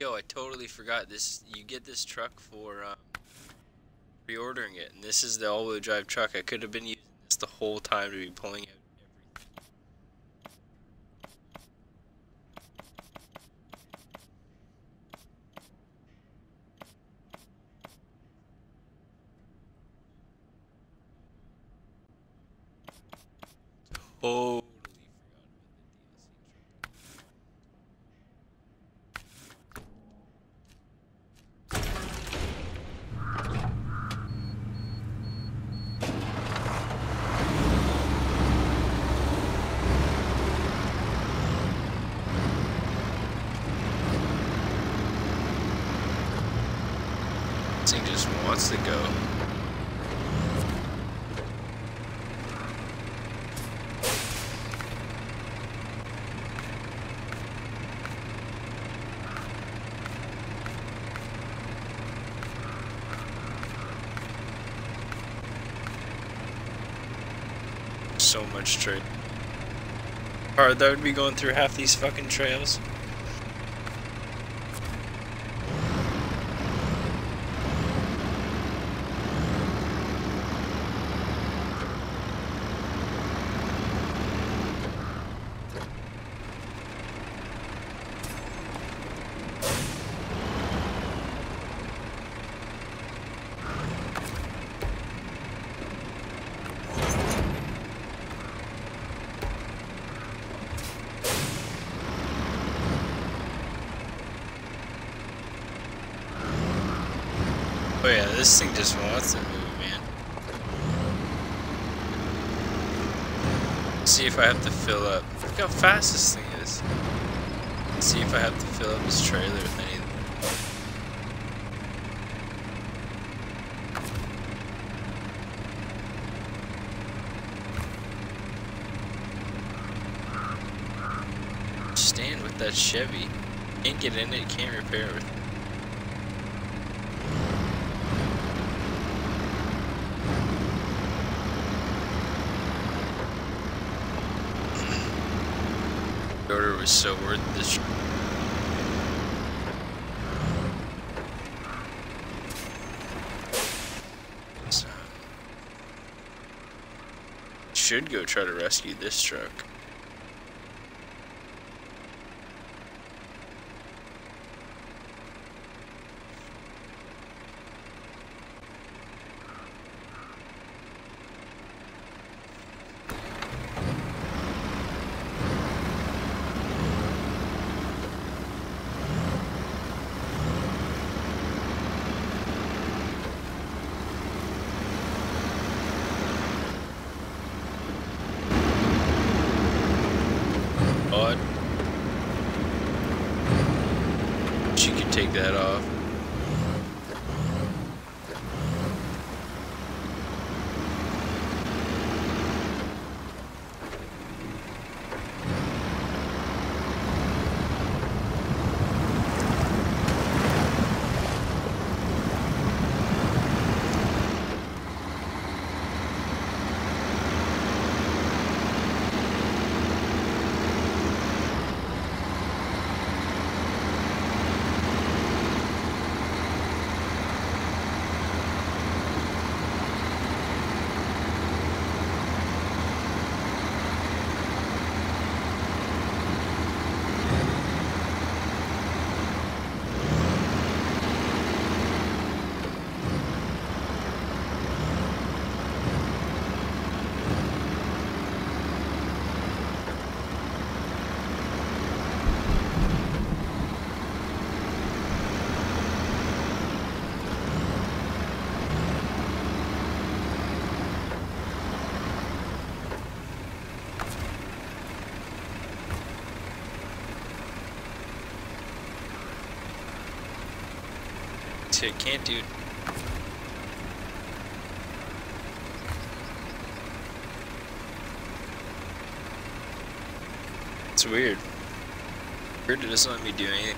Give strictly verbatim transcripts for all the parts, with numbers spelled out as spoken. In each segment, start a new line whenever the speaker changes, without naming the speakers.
Yo, I totally forgot this. You get this truck for um, pre-ordering it, and this is the all-wheel drive truck. I could have been using this the whole time to be pulling out everything. Oh. This thing just wants to go. So much trail. Hard that would be going through half these fucking trails. Oh yeah, this thing just wants to move, man. See if I have to fill up. Look how fast this thing is. See if I have to fill up this trailer with anything. Stand with that Chevy. Can't get in it, can't repair it. Order was so worth this. So, should go try to rescue this truck. She could take that off. I can't do. It's weird. Weird it doesn't let me do anything.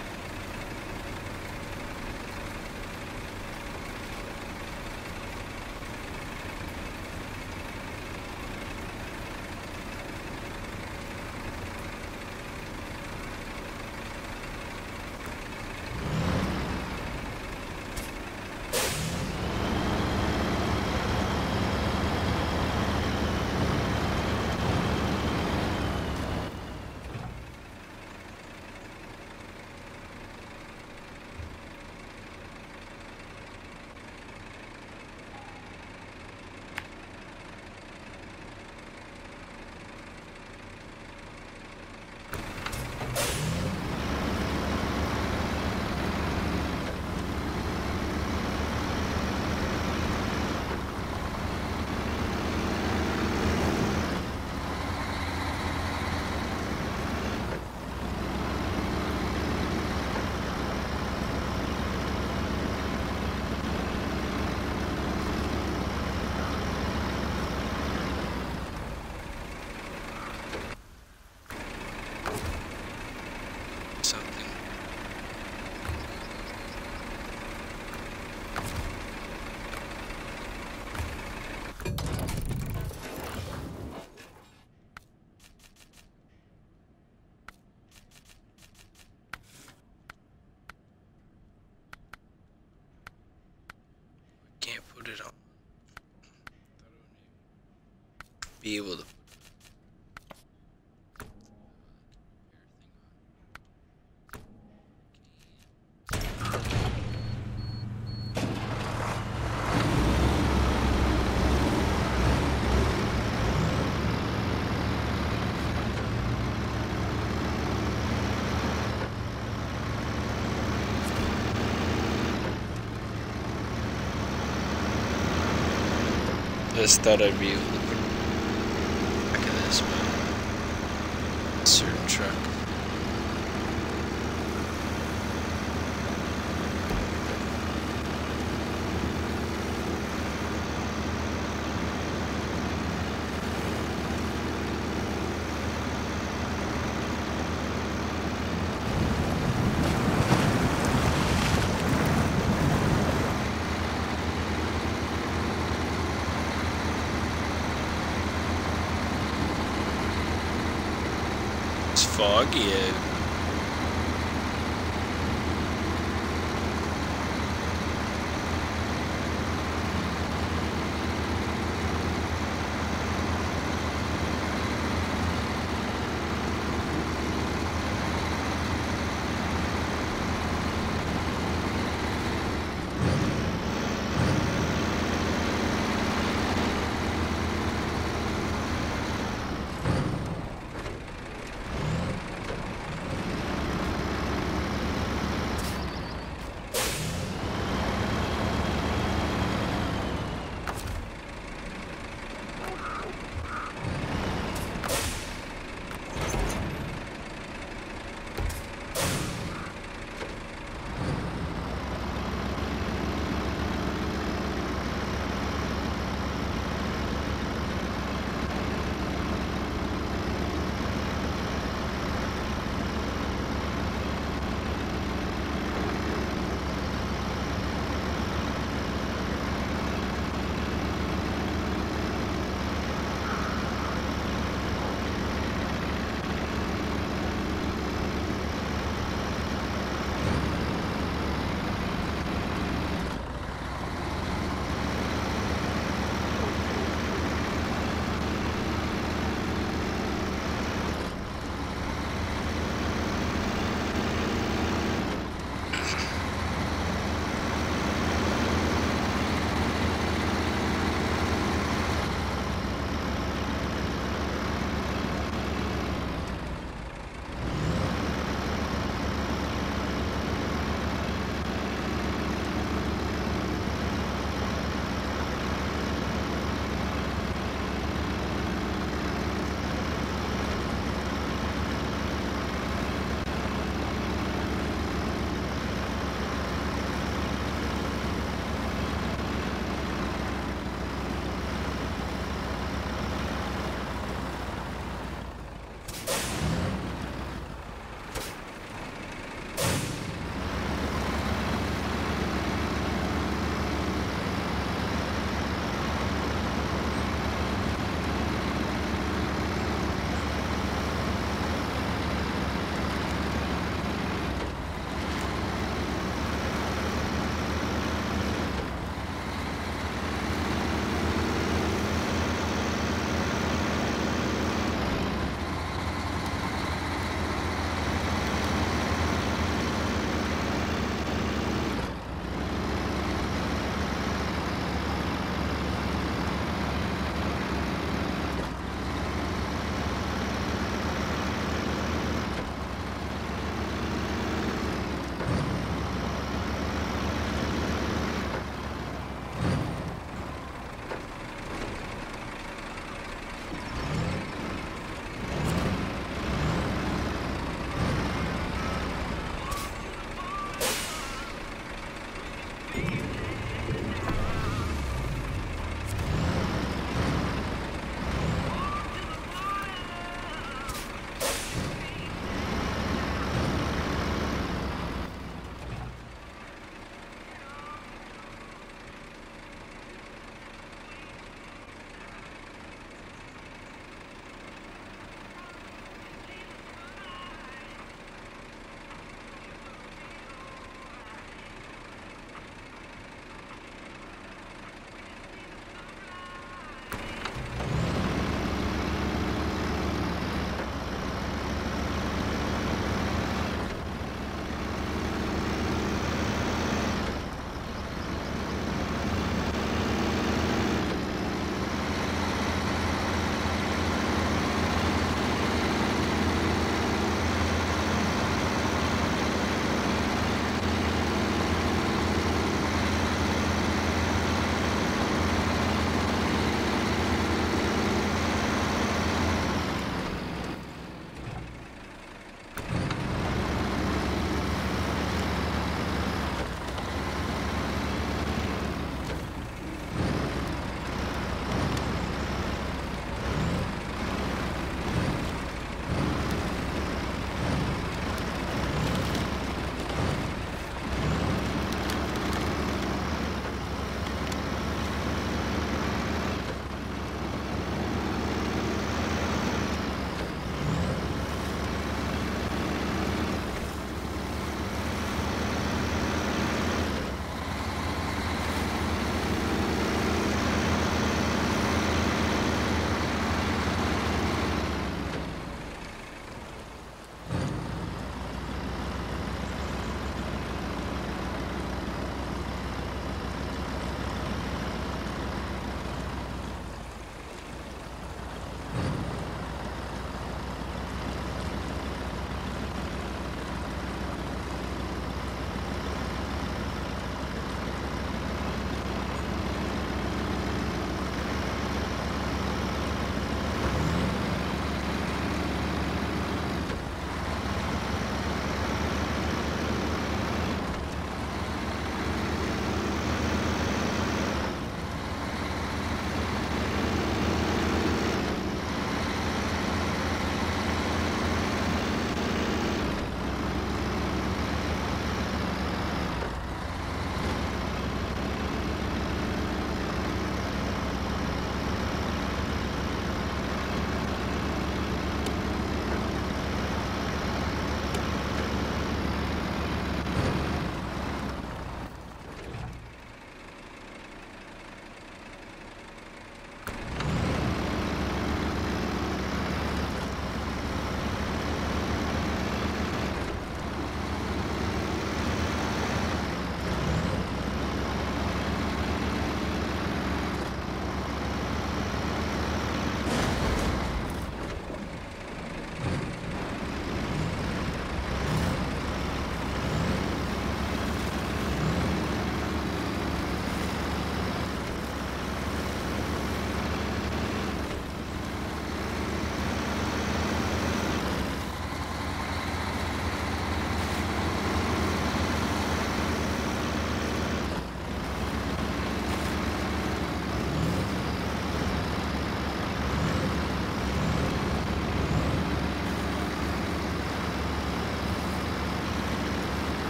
be able to. Just thought I'd be able to put back of this, but certain truck. It's foggy out.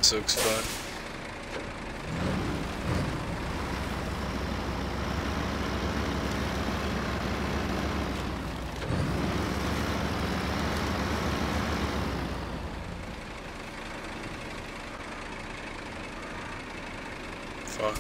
This looks fun. Fuck.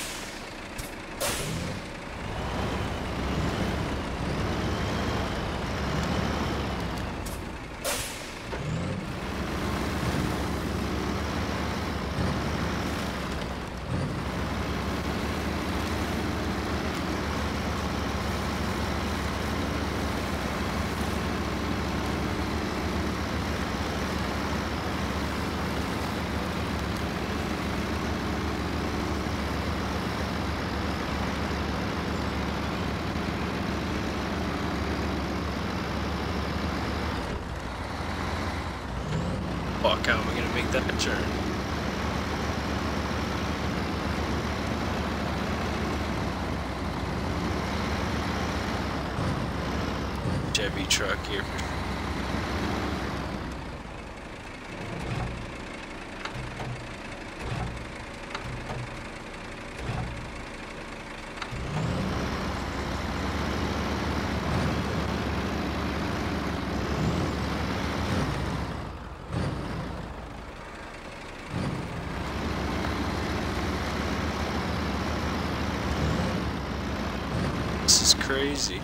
Fuck, how am I gonna make that turn? Chevy truck here. This is crazy.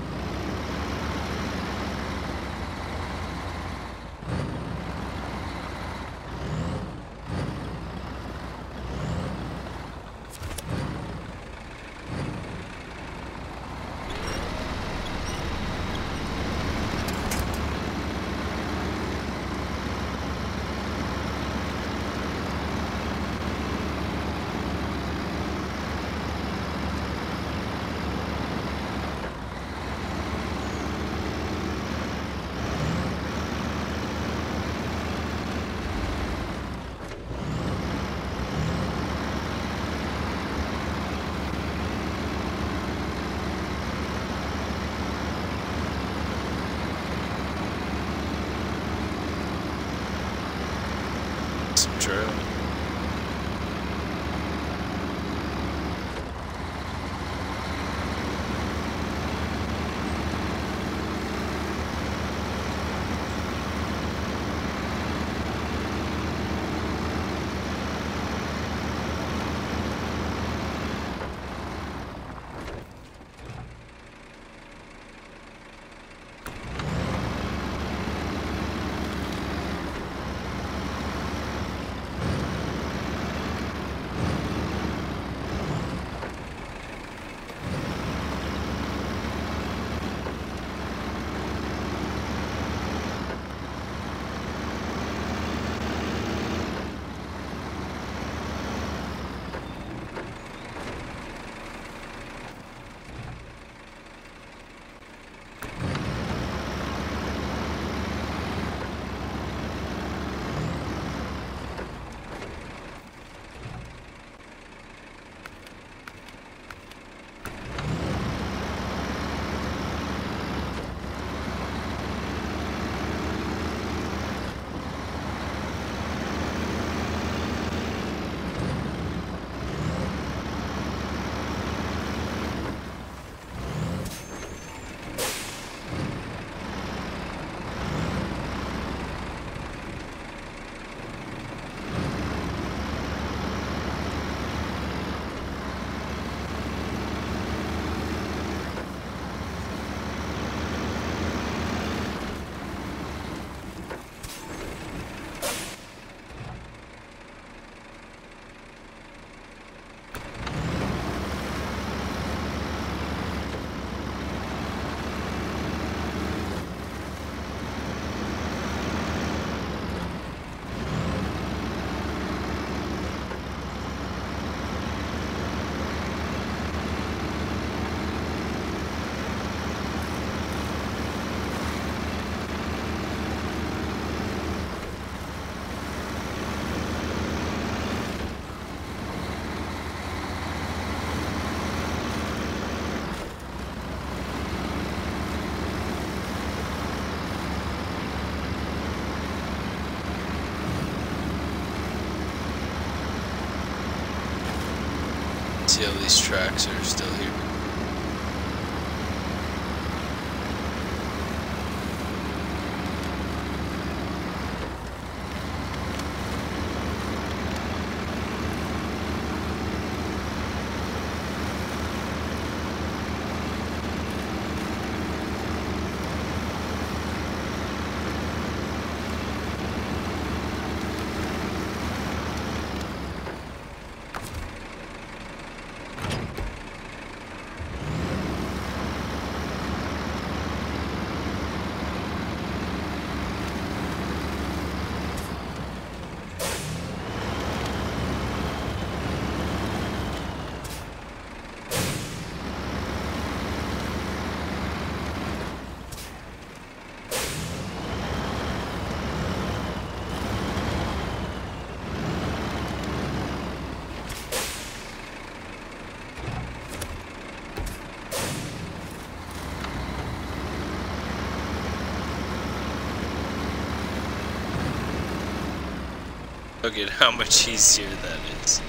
Some trail. See all these tracks are still here. Look at how much easier that is.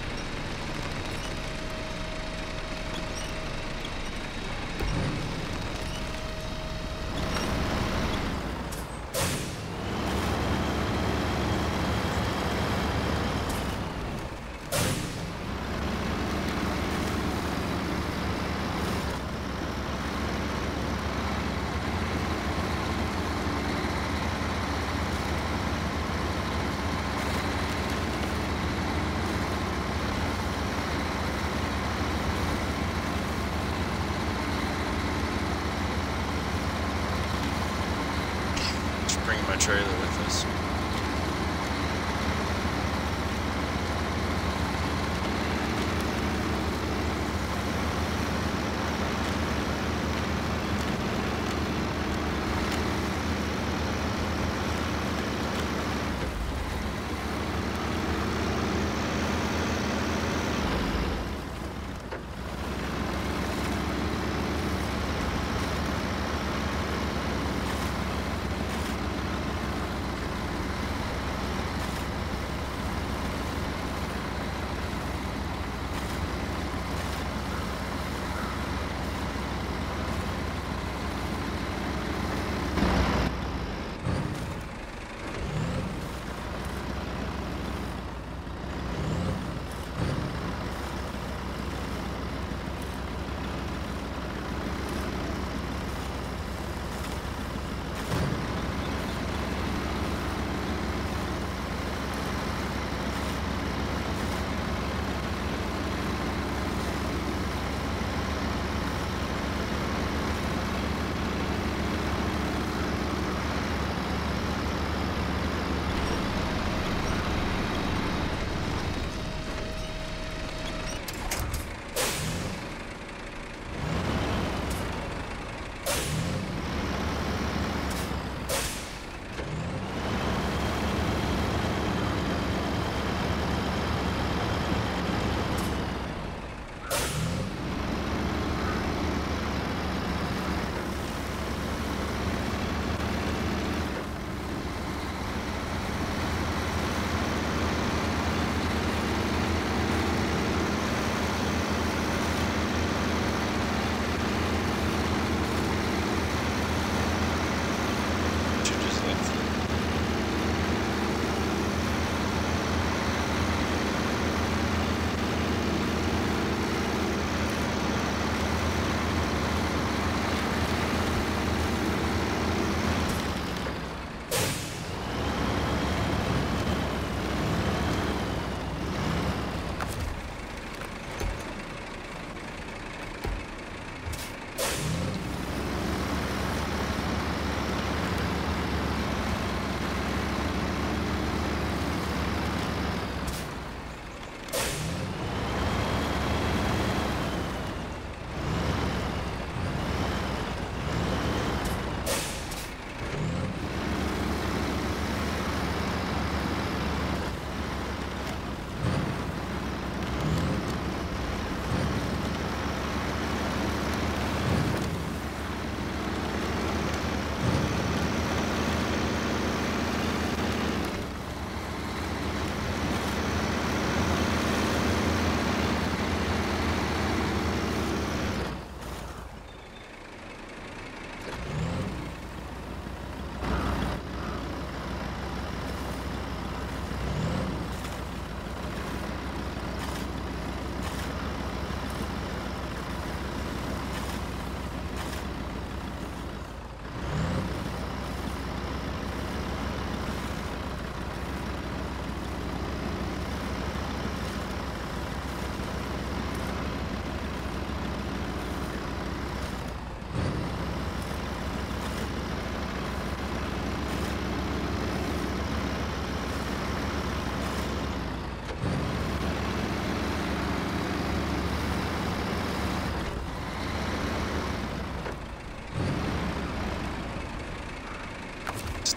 Bring my trailer with us.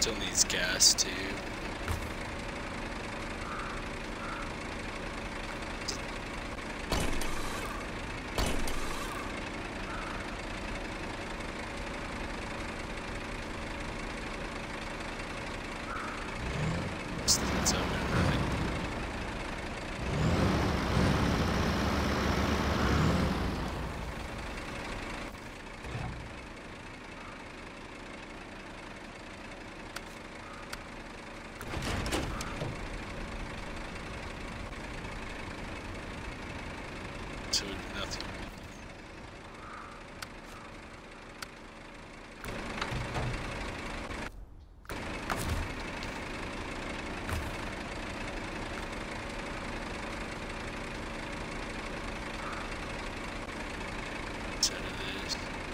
still needs gas too. It's up and running. So nothing. Instead of this.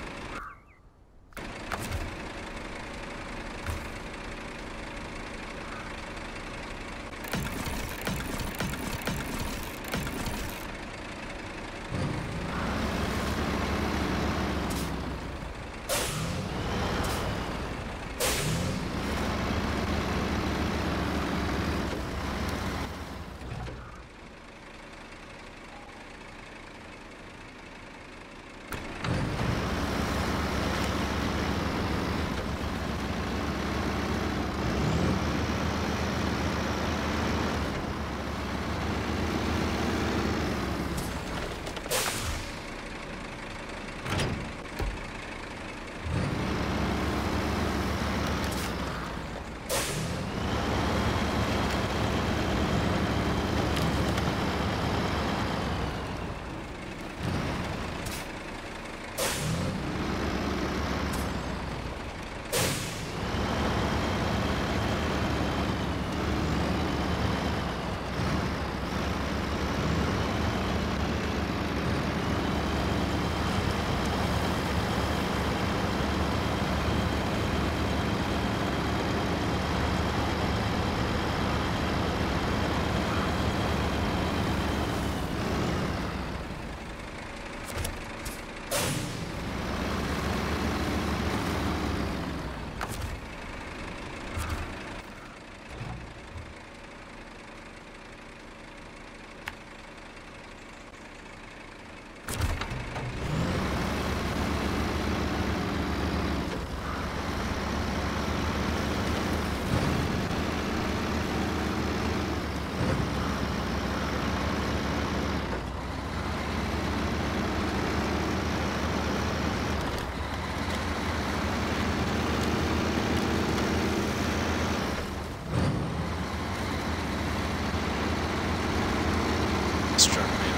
Struck me.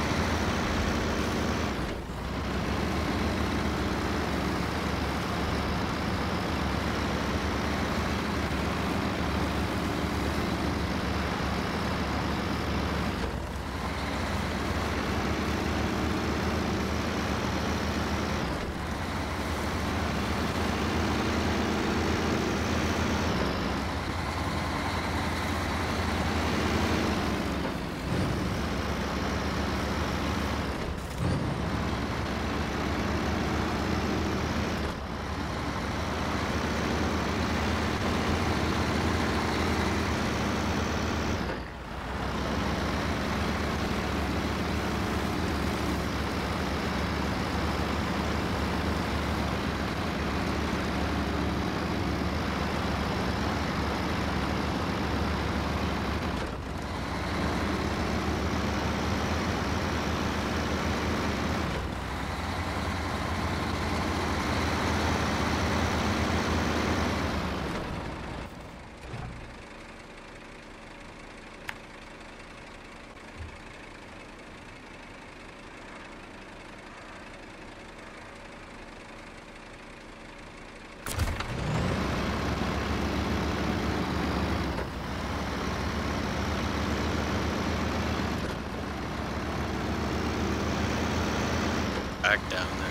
Back down there.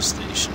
station.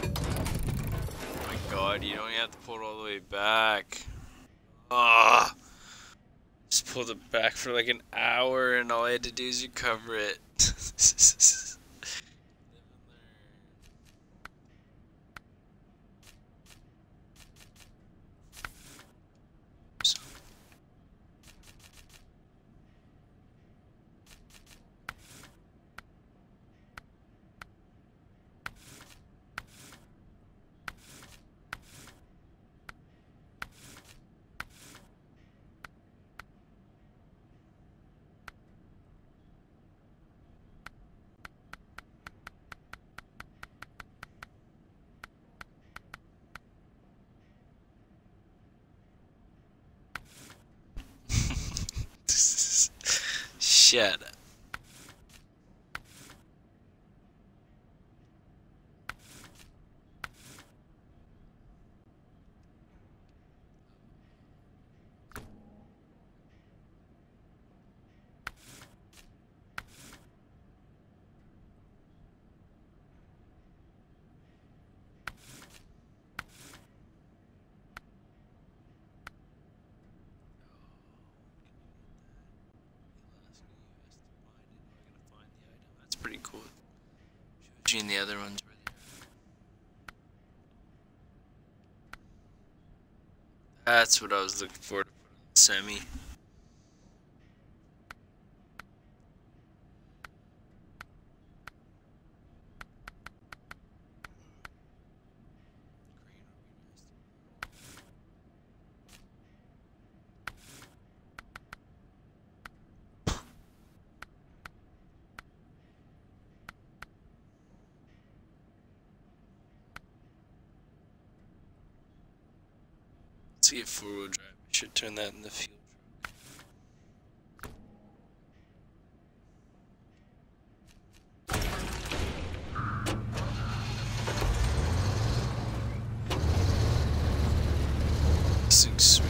Oh my god, you don't even have to pull it all the way back. Ah, just pulled it back for like an hour and all I had to do is recover it. Shut up. That's pretty cool. Shows you in the other ones where they are. That's what I was looking for to put on the semi. Let's get four-wheel drive. Should turn that in the field truck. This looks sweet.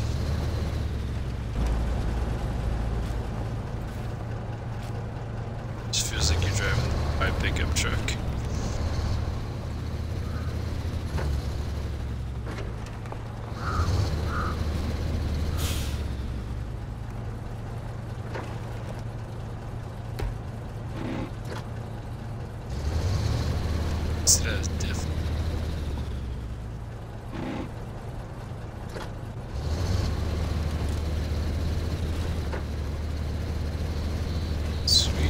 Just feels like you're driving my pickup truck. Instead of different. Sweet.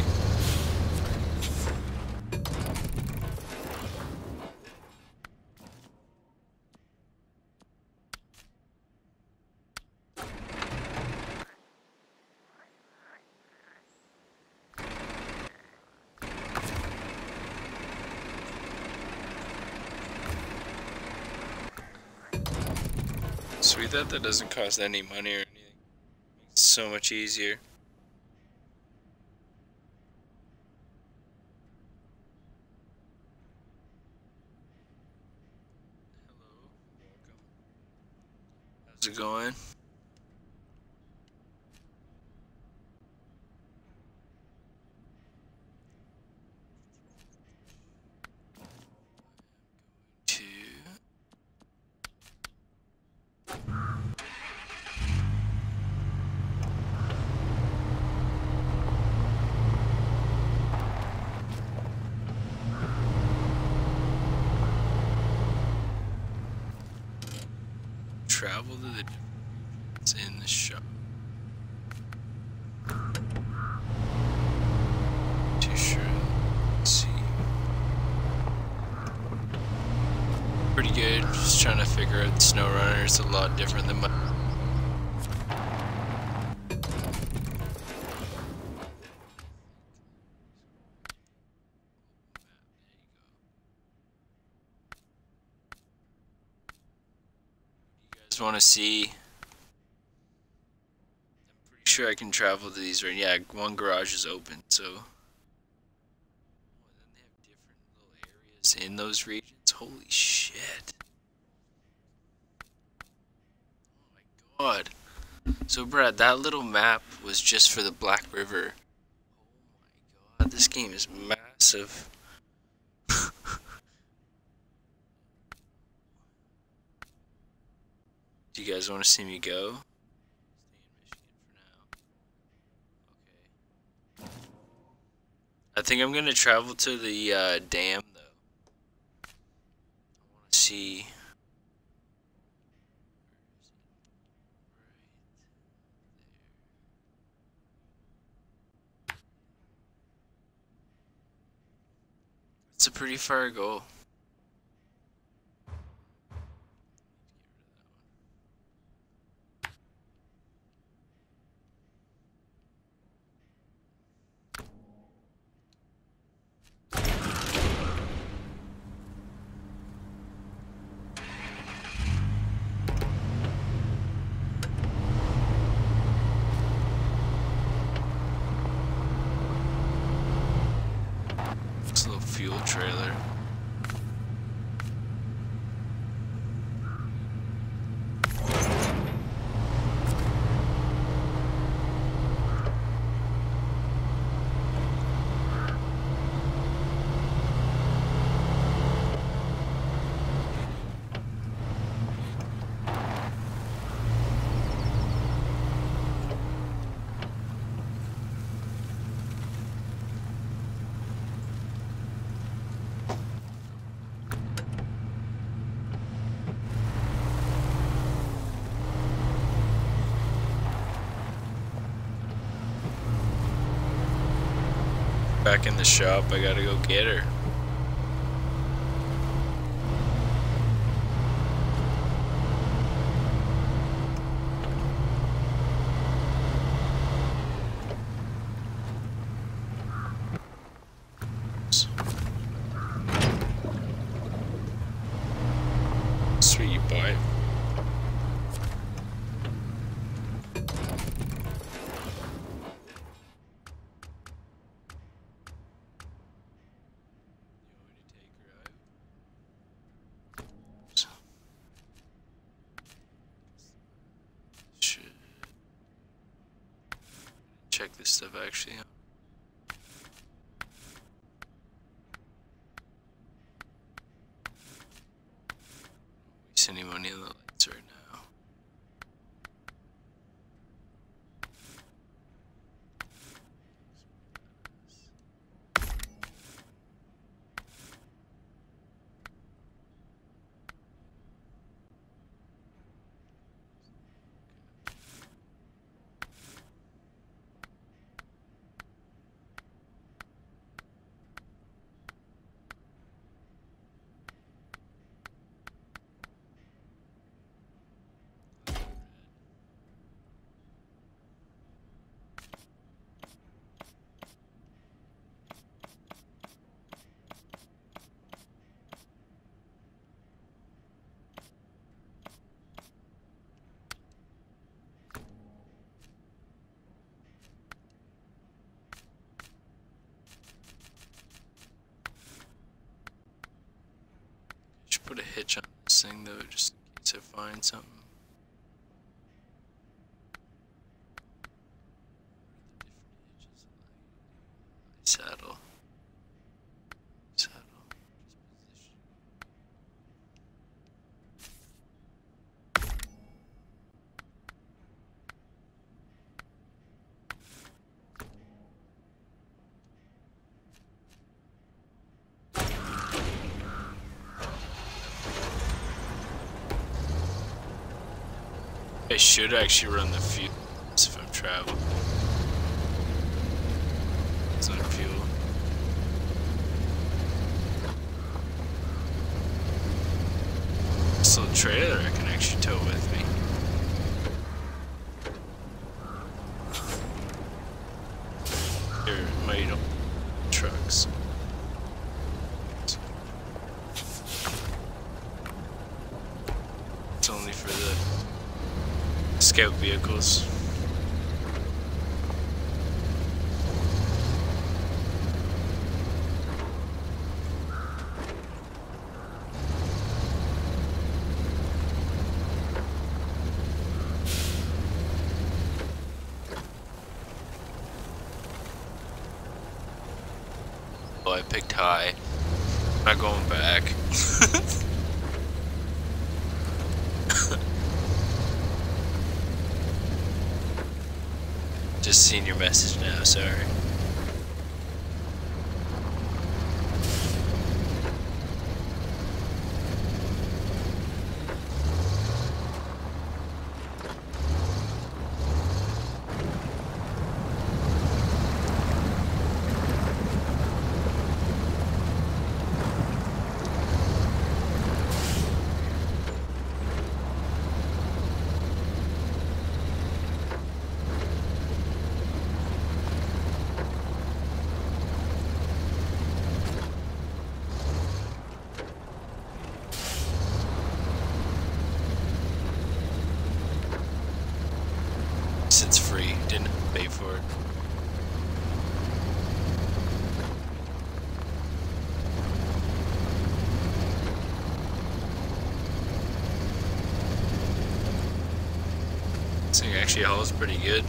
Sweet that that doesn't cost any money or anything. It's so much easier. Hello, welcome. How's it going? To travel to the different regions in the shop. Too sure. Let's see. Pretty good. Just trying to figure out the snow runner. It's a lot different than my. Just want to see. I'm pretty sure I can travel to these right. Yeah, one garage is open, so. Oh, and then they have different little areas in those regions. Holy shit! Oh my god! So, Brad, that little map was just for the Black River. Oh my god, this game is massive. Do you guys want to see me go? Stay in Michigan for now. Okay. I think I'm gonna travel to the uh, dam though. I want to see. It's a pretty far goal. It's a little fuel trailer. Back in the shop, I gotta go get her. Sweet boy. Check this stuff actually out. Waste any money on the lights right now. Should put a hitch on this thing though, just in case I find something. Saddle. Saddle. I should actually run the fuel if I'm traveling. It's not fuel. This little trailer I can actually tow with me. There might own trucks. It's only for the scout vehicles. Well, I picked high. I'm not going back. just seen your message now, sorry. It's free, didn't pay for it. This thing actually hauls pretty good.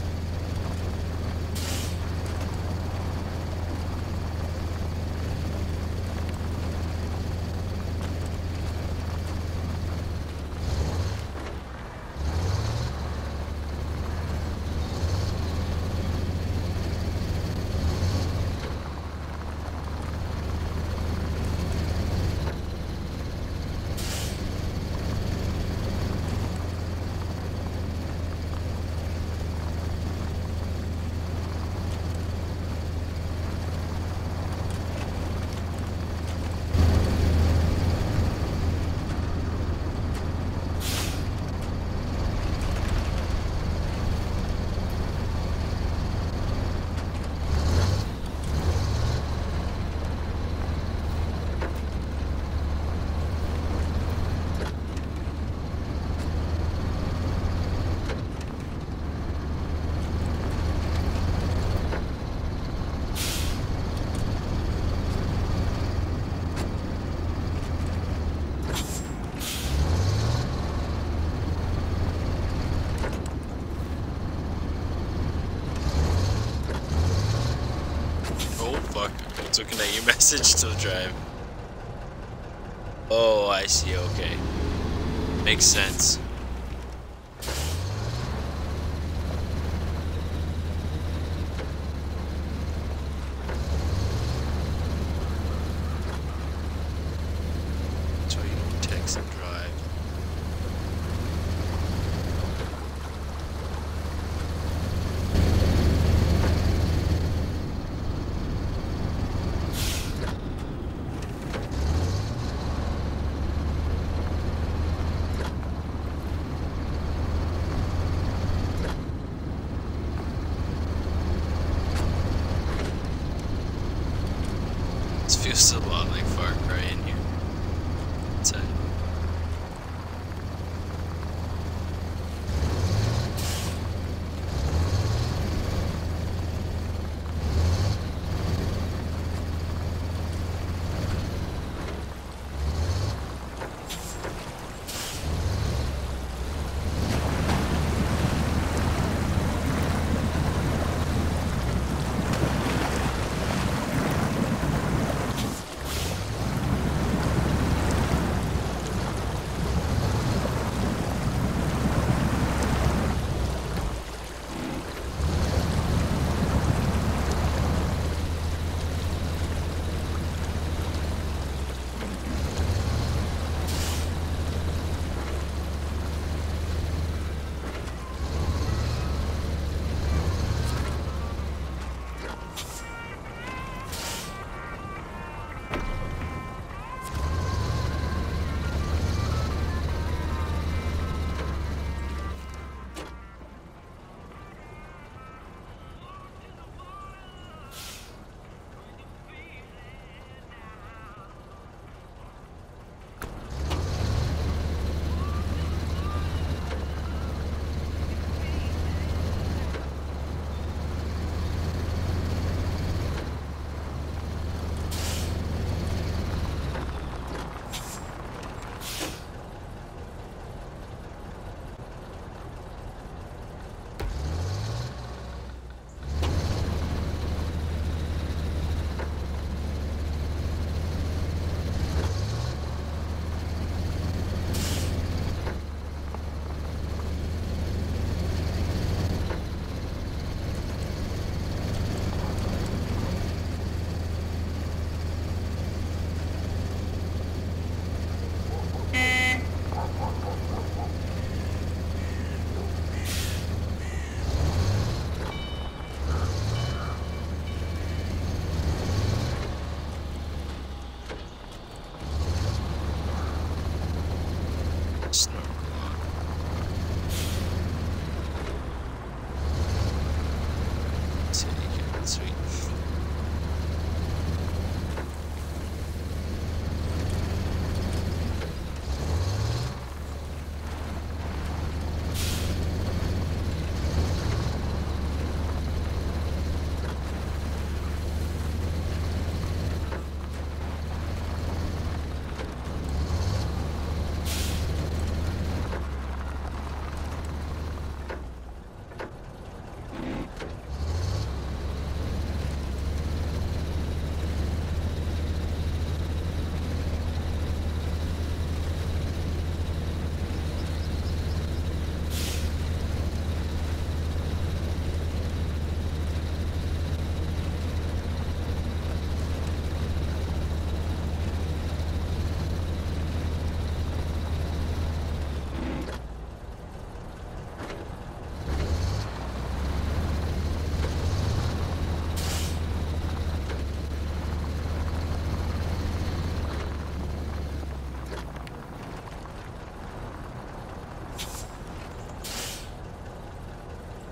Looking at your message to drive. Oh, I see, okay. Makes sense. So you don't text and drive. Feels a lot like Far Cry in here. Inside.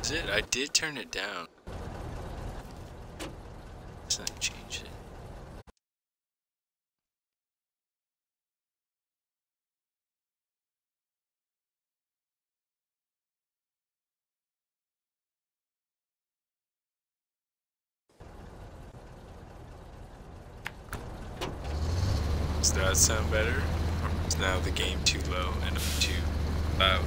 Is it? I did turn it down. Let's not change it. Does that sound better? Or is now the game too low and I'm too loud?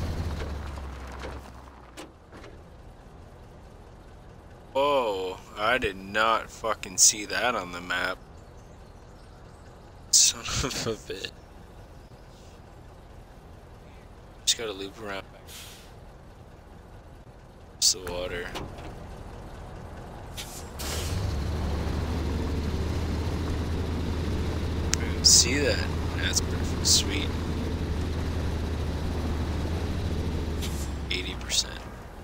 Whoa, I did not fucking see that on the map. Son of a bit. Just gotta loop around back. It's the water. I didn't see that. That's perfect. Sweet. eighty percent.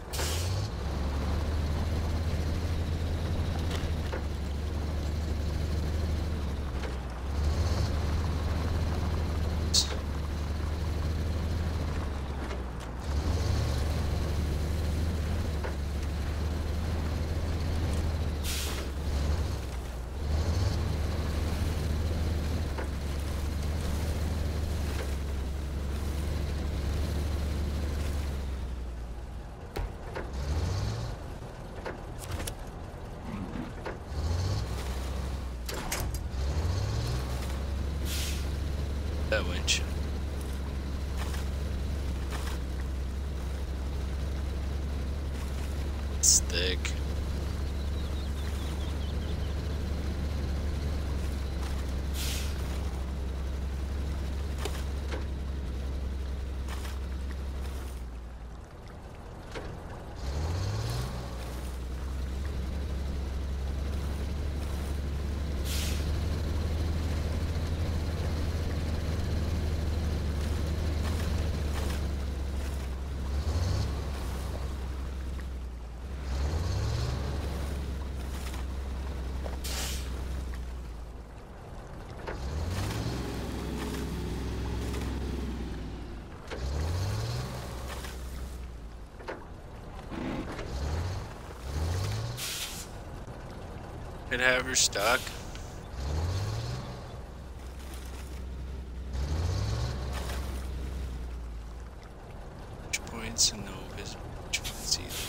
That winch. It's thick. Could have her stuck. Which points and no visible which points either.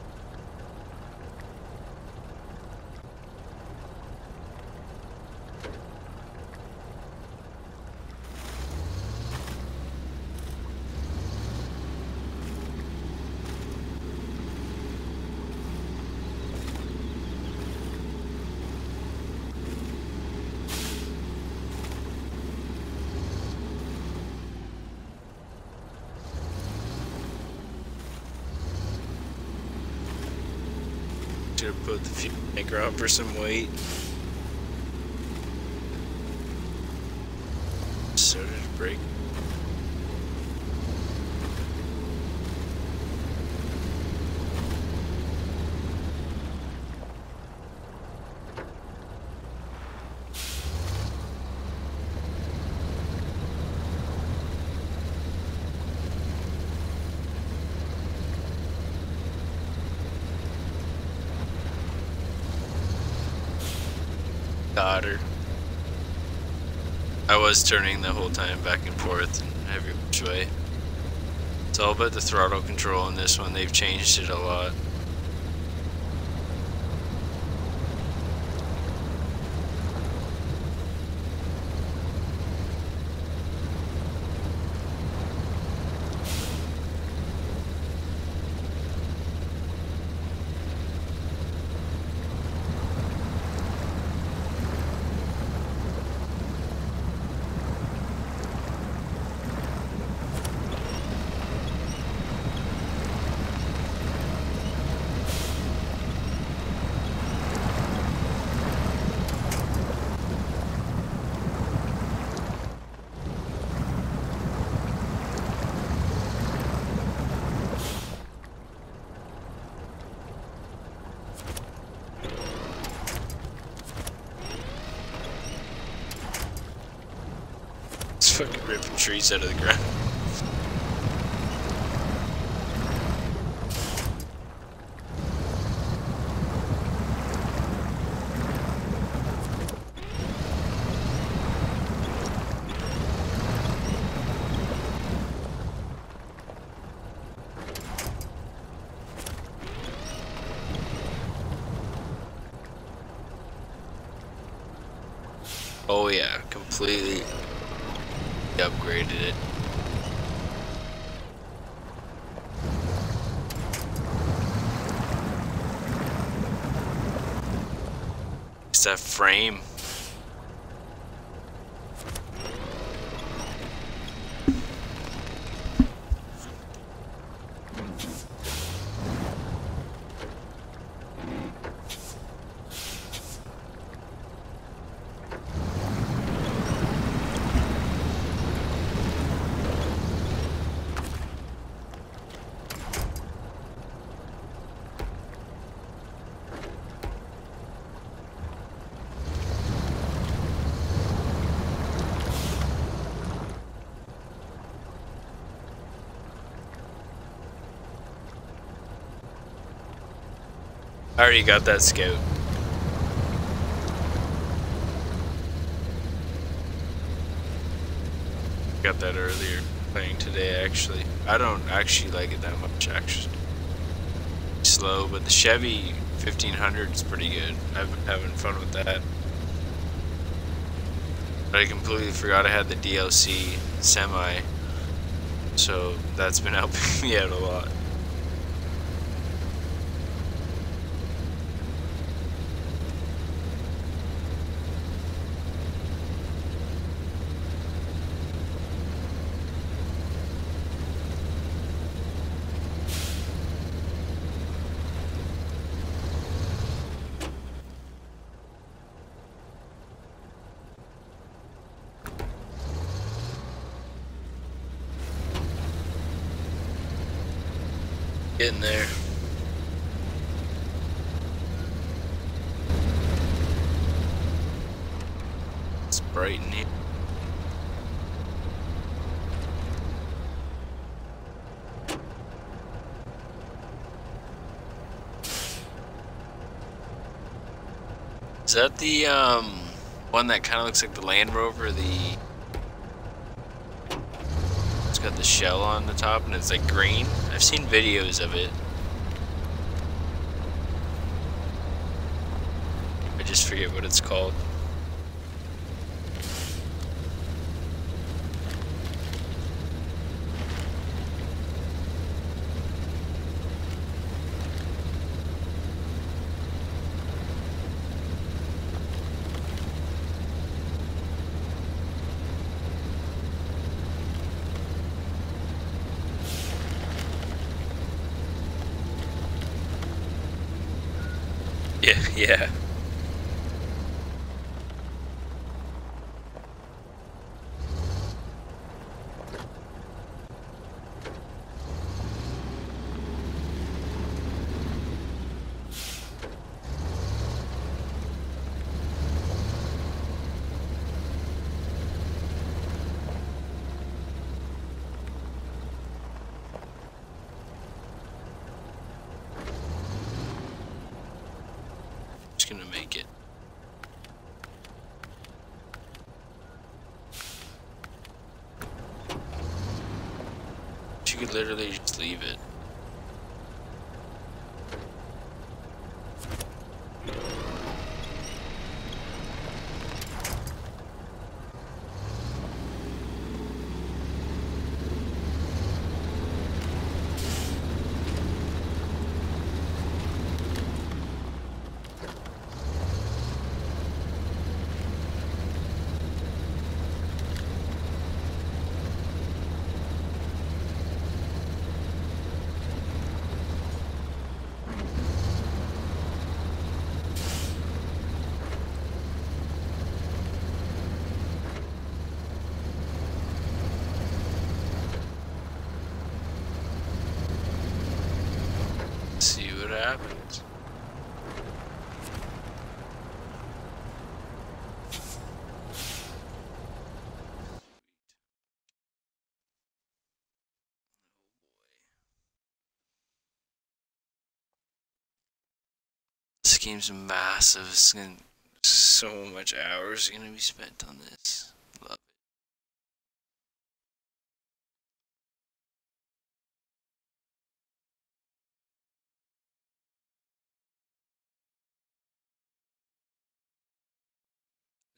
Should have put the fuel tanker on for some weight. So did it break. Got her. I was turning the whole time back and forth and every which way. It's all about the throttle control in this one. They've changed it a lot. It's fucking ripping trees out of the ground. Oh yeah, completely upgraded it. It's that frame. I already got that scout. Got that earlier playing today actually. I don't actually like it that much actually. Slow, but the Chevy fifteen hundred is pretty good. I've been having fun with that. But I completely forgot I had the D L C semi, so that's been helping me out a lot. Getting there. It's bright in here. Is that the um one that kind of looks like the Land Rover? The it's got the shell on the top and it's like green. I've seen videos of it. I just forget what it's called. Yeah, yeah. Just gonna make it. You could literally just leave it. See what happens. This game's massive. It's gonna, so much hours are gonna be spent on this. Love it.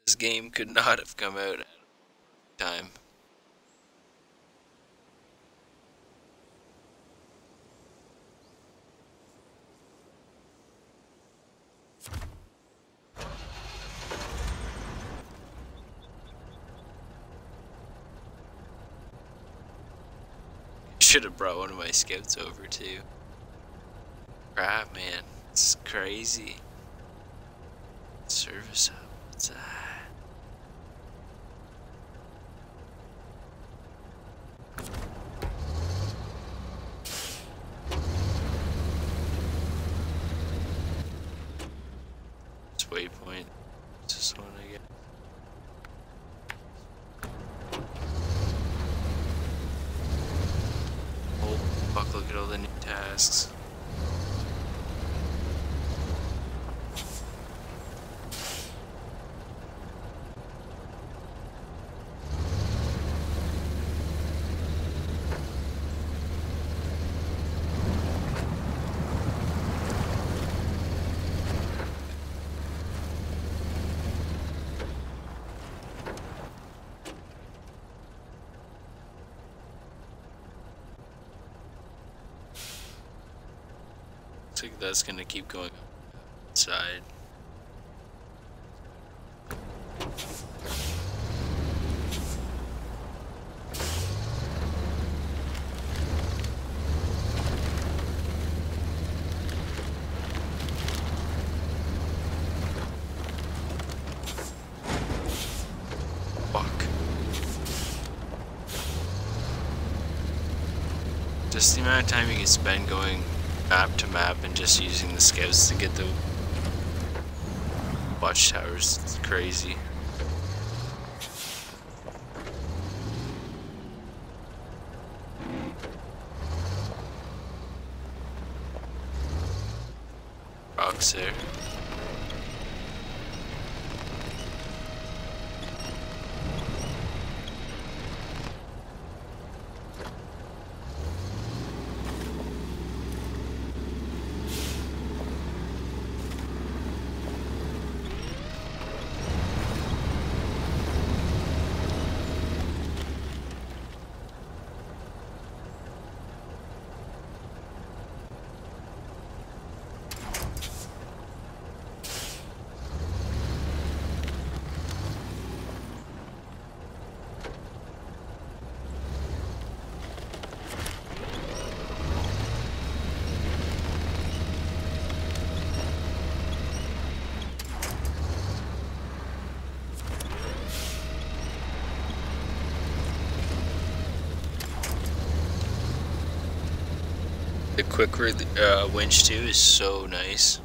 This game could not have come out at a time. Should have brought one of my scouts over too. Crap, man. It's crazy. Service hub. What's that? It's waypoint. It's this one again. Oh, fuck, look at all the new tasks. Looks like that's gonna keep going outside. Fuck. Just the amount of time you can spend going map to map and just using the scouts to get the watchtowers. It's crazy. Rocks there. The quick uh, winch too is so nice.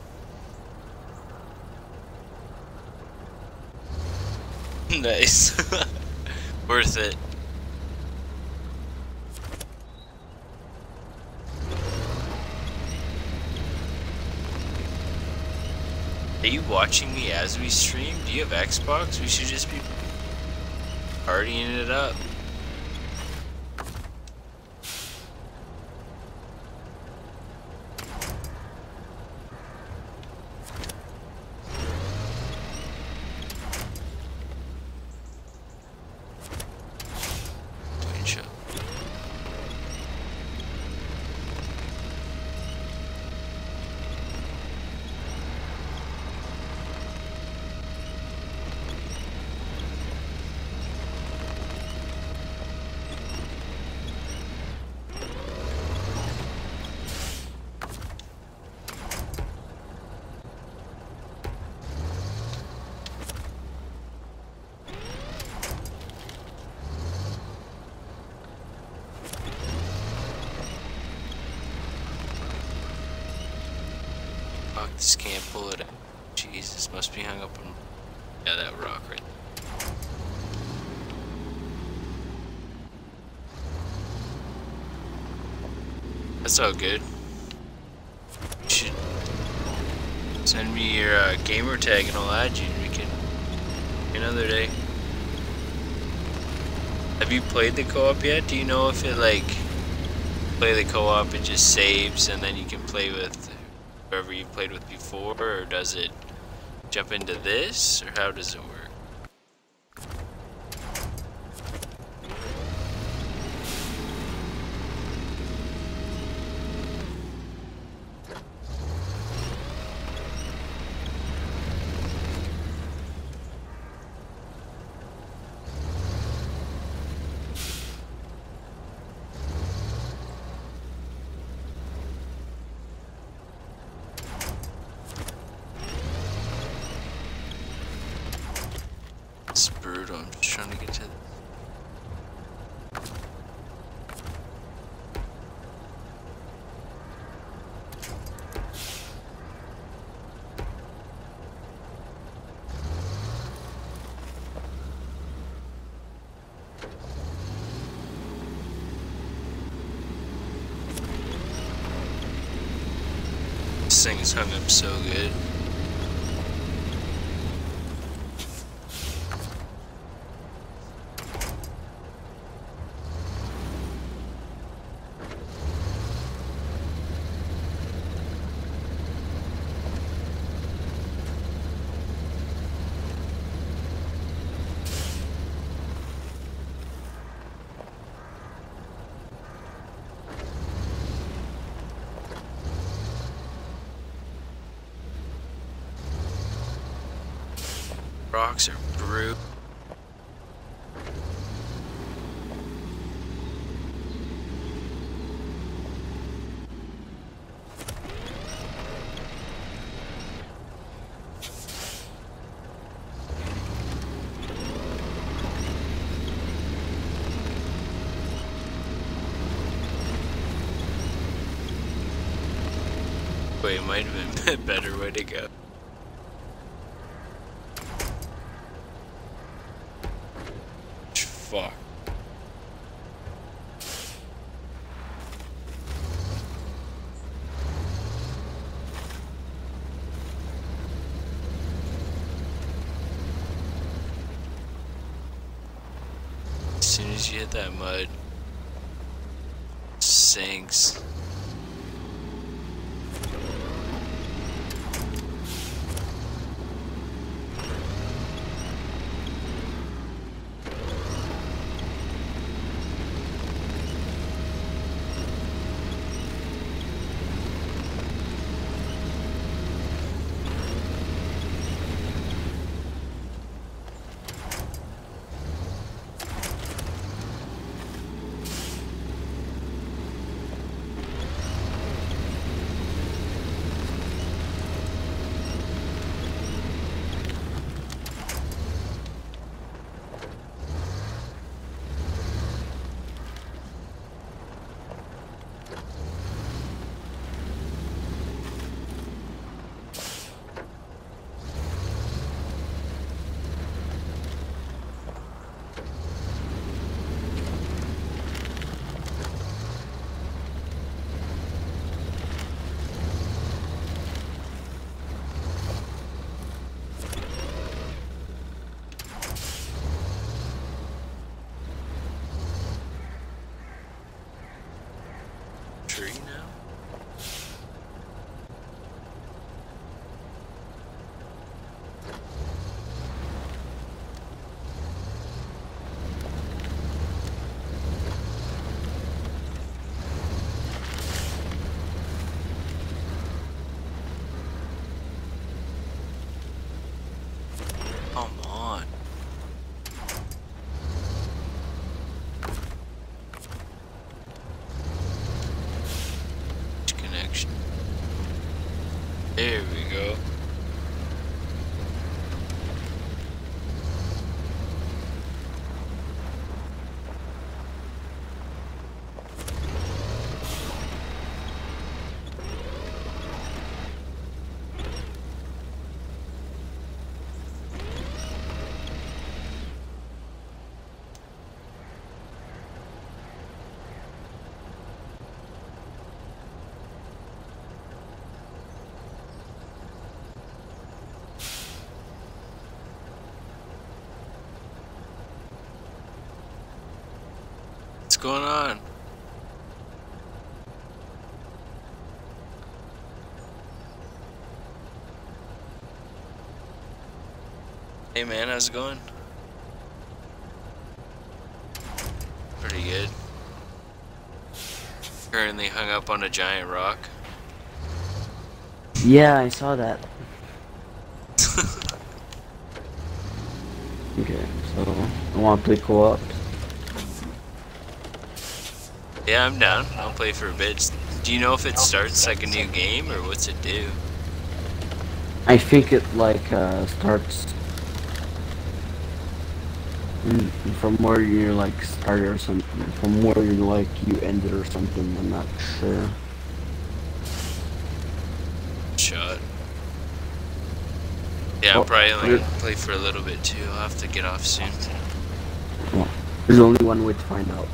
Nice. Worth it. Are you watching me as we stream? Do you have Xbox? We should just be partying it up. Fuck, this can't pull it out. Jesus, must be hung up on... Yeah, that rock right there. That's all good. You should send me your uh, gamer tag and I'll add you and we can... another day. Have you played the co-op yet? Do you know if it, like... play the co-op, it just saves and then you can play with whoever you played with before, or does it jump into this, or how does it work? trying to get to. This thing's hung up so good. Rocks are brutal. Wait, it might have been a better way to go. Fuck. As soon as you hit that mud, sinks. Tree now? Come on. Connection. There we go. What's going on? Hey man, how's it going? Pretty good. Currently hung up on a giant rock.
Yeah, I saw that. Okay, so I want to play co-op.
Yeah, I'm down. I'll play for a bit. Do you know if it starts like a new game or what's it do?
I think it like uh, starts. Mm, from where you like started or something, from where you like you ended or something. I'm not sure.
Shot. Yeah, I'll
Well,
probably
there,
only play for a little bit too. I'll have to get off soon.
well, there's only one way to find out.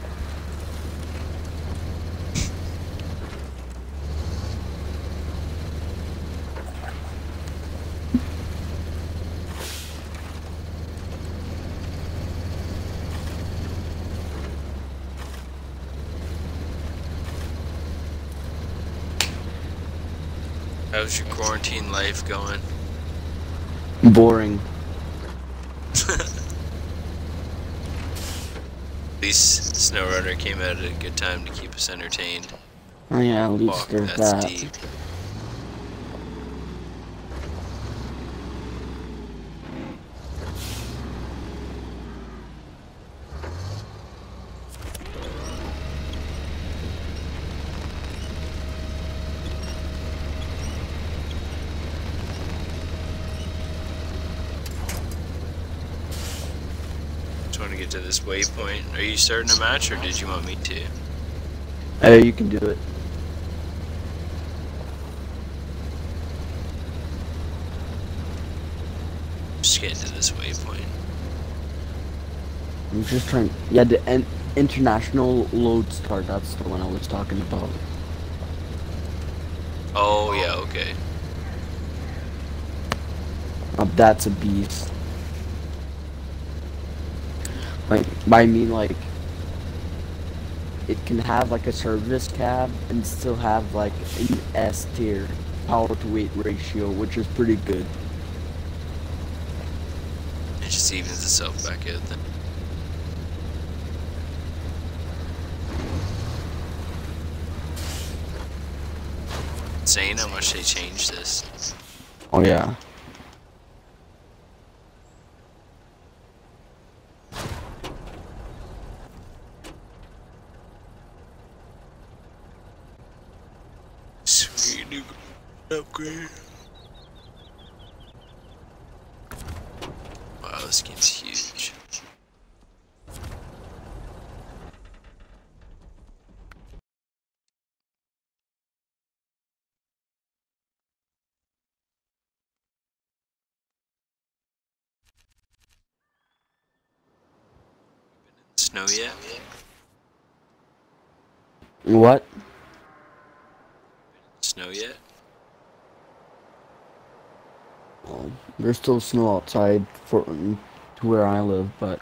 How's your quarantine life going?
Boring.
At least SnowRunner came out at a good time to keep us entertained.
Oh yeah, at least
Fuck,
there's
that's
that.
deep. Just want to get to this waypoint. Are you starting a match or did you want me to?
Hey, you can do it.
Just getting to this waypoint.
I'm just trying. Yeah, the en international load start. That's the one I was talking about.
Oh yeah, okay.
Uh, that's a beast. Like, I mean, like, it can have like a service cab and still have like an S tier power to weight ratio, which is pretty good.
It just evens itself back out then. Insane how much they changed this.
Oh yeah.
Sweet new upgrade. Wow, this game's huge. Snow yet?
What?
Snow yet?
Well, there's still snow outside for to where I live, but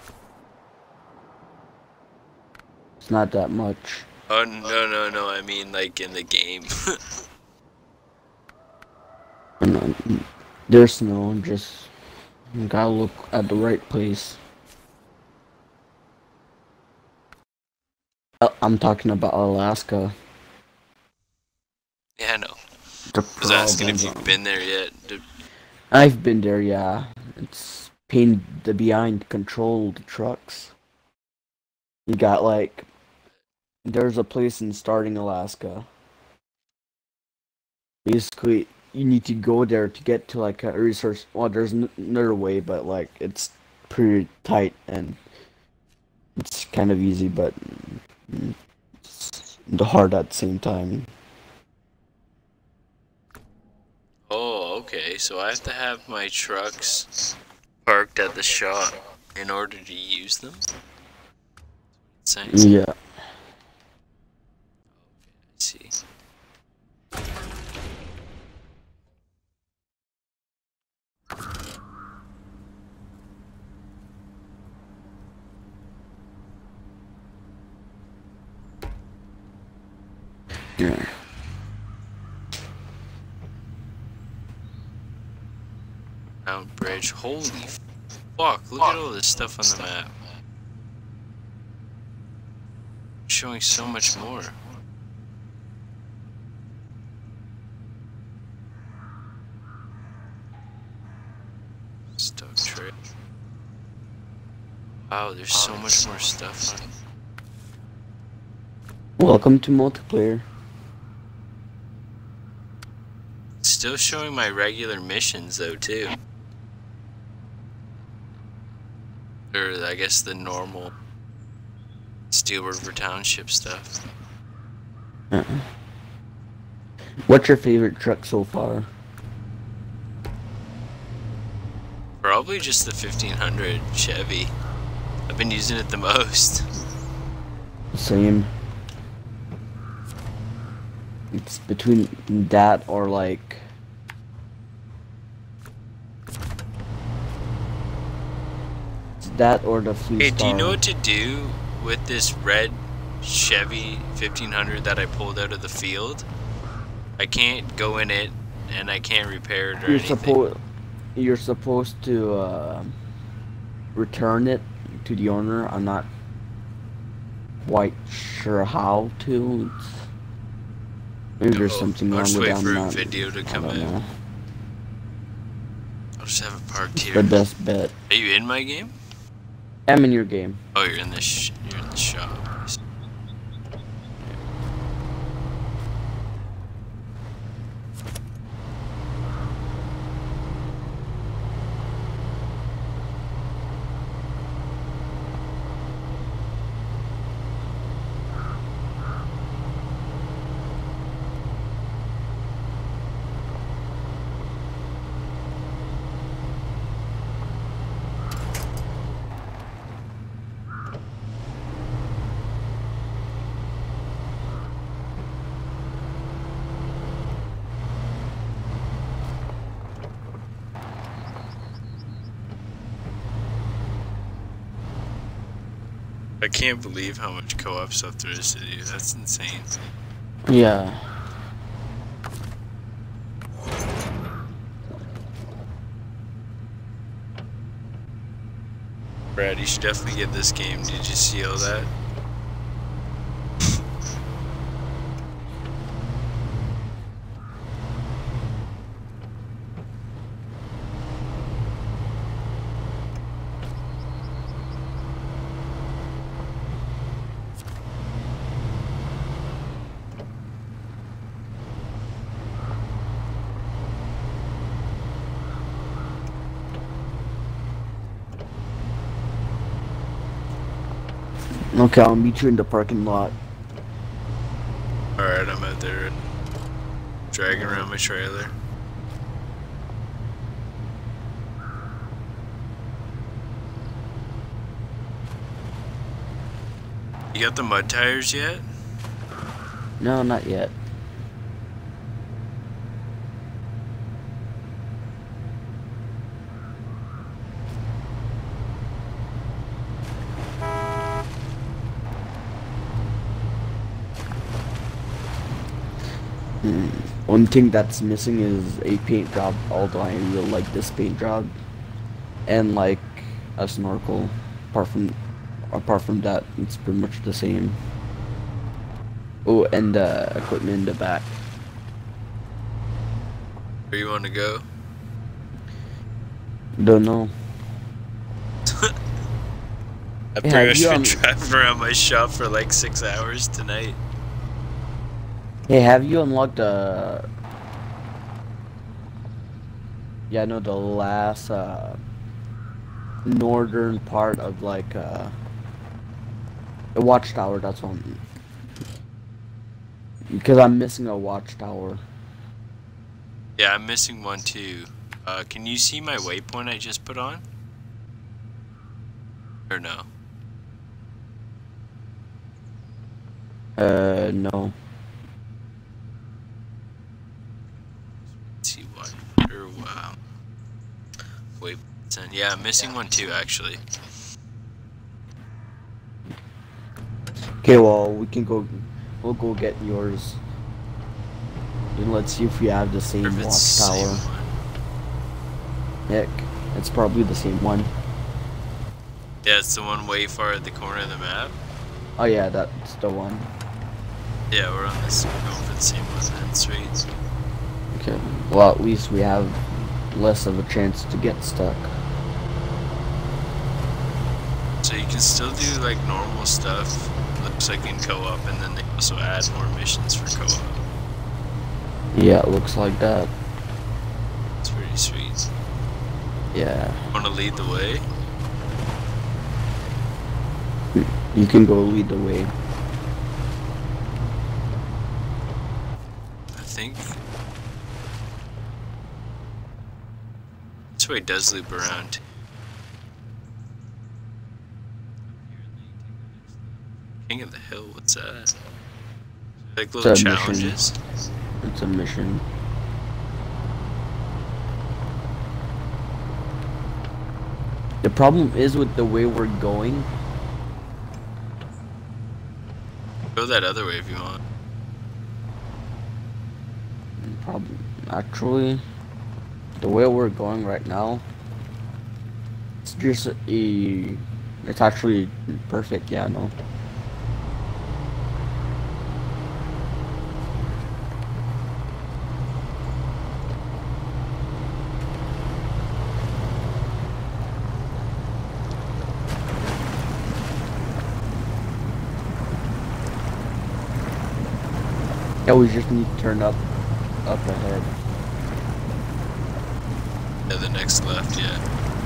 it's not that much.
Oh no no no! I mean like in the game.
And uh, there's snow, just gotta look at the right place. Uh, I'm talking about Alaska.
Yeah, I know.
The
I was asking if
problem.
you've been there yet. Dude.
I've been there, yeah. It's pain the behind controlled trucks. You got like there's a place in Starting, Alaska. Basically, you need to go there to get to like a resource. Well, there's n another way, but like it's pretty tight and it's kind of easy, but mm, it's hard at the same time.
Oh, okay. So I have to have my trucks parked at the shop in order to use them. Saying.
Yeah.
I see.
Yeah.
Mount Bridge. Holy fuck! Look at all this stuff on the map. Showing so much more. Stuck trail. Wow, there's so much more stuff on.
Welcome to multiplayer.
Still showing my regular missions though too. Or or I guess the normal Steel River Township stuff.
Uh-uh. What's your favorite truck so far?
Probably just the fifteen hundred Chevy. I've been using it the most.
Same. It's between that or like it's that or the Fleet
Hey,
Star.
do you know what to do with this red Chevy fifteen hundred that I pulled out of the field? I can't go in it and I can't repair it or
You're
anything.
supposed you're supposed to uh, return it to the owner. I'm not quite sure how to. It's, maybe there's
Oh,
something
I'll
wrong
just
with
wait
that.
for
I'm
a
not-
video to
I
come
don't
in.
know.
I'll just have it parked
It's
here.
the best bet.
Are you in my game?
I'm in your game.
Oh, you're in the sh you're in the shop. I can't believe how much co-op stuff there is to do. That's insane.
Yeah.
Brad, you should definitely get this game. Did you see all that?
Okay, I'll meet you in the parking lot.
Alright, I'm out there dragging around my trailer. You got the mud tires yet?
No, not yet. Hmm. One thing that's missing is a paint job, although I really like this paint job. And like a snorkel. Apart from apart from that, it's pretty much the same. Oh, and uh, equipment in the back.
Where you want to go?
Don't know.
I
Yeah,
pretty
have you, um,
much been driving around my shop for like six hours tonight.
Hey, have you unlocked uh yeah, no, the last uh northern part of like uh the watchtower, that's one. Because I'm missing a watchtower.
Yeah, I'm missing one too. Uh, can you see my waypoint I just put on? Or no?
Uh no.
Let's see what? Or wow. Waypoints in. Yeah, I'm missing one too actually.
Okay, well we can go we'll go get yours. And let's see if we have the same
Or if it's the same
watchtower.
one.
Heck, it's probably the same one.
Yeah, it's the one way far at the corner of the map.
Oh yeah, that's the one.
Yeah, we're on this. We're going for the same one then. Sweet.
Okay. Well, at least we have less of a chance to get stuck.
So you can still do like normal stuff. Looks like in co-op, and then they also add more missions for co-op.
Yeah, it looks like that.
It's pretty sweet.
Yeah.
Want to lead the way?
You can go lead the way.
I think this way does loop around. King of the Hill, what's that? Like little
It's a
challenges?
mission. It's a mission. The problem is with the way we're going.
Go that other way if you want.
Problem actually, the way we're going right now, it's just a. It's actually perfect. Yeah, no. Yeah, we just need to turn up, up ahead.
Yeah, the next left, yeah.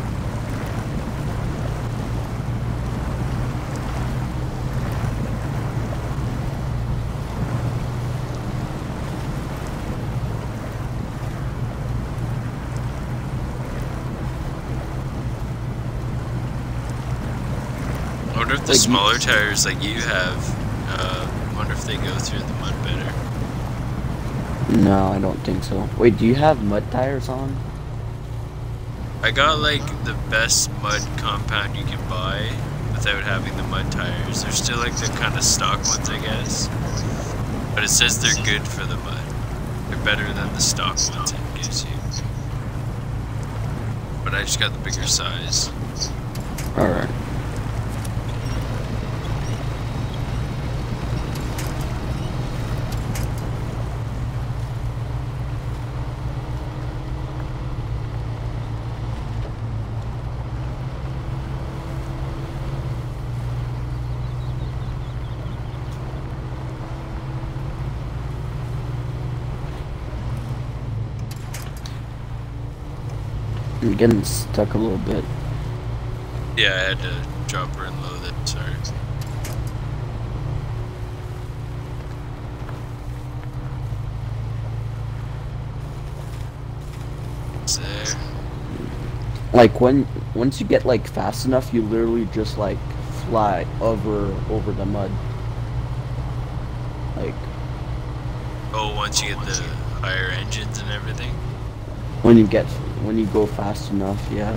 I wonder if the
Like,
smaller tires like you have, uh, I wonder if they go through the mud better.
No, I don't think so. Wait, do you have mud tires on?
I got like the best mud compound you can buy without having the mud tires. They're still like the kind of stock ones, I guess. But it says they're good for the mud. They're better than the stock ones it gives you. But I just got the bigger size.
Alright. I'm getting stuck a little bit.
Yeah, I had to drop her and load it, sorry. It's there.
Like when once you get like fast enough, you literally just like fly over over the mud. Like
Oh, once you get the higher engines and everything?
when you get when you go fast enough, yeah.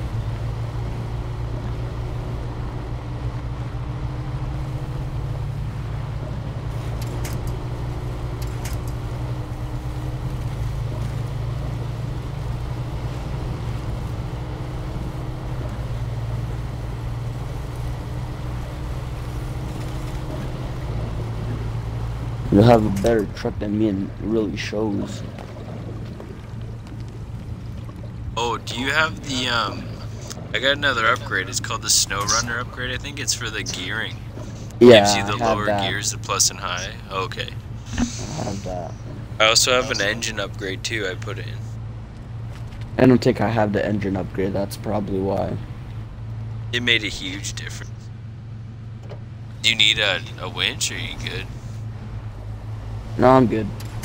You'll have a better truck than me, and it really shows.
Oh, do you have the, um, I got another upgrade. It's called the Snow Runner upgrade. I think it's for the gearing.
Yeah,
Gives you the
I have
lower
that.
gears, the plus and high. Okay.
I have that.
I also have an engine upgrade too, I put in.
I don't think I have the engine upgrade. That's probably why.
It made a huge difference. Do you need a, a winch or are you good?
No, I'm good.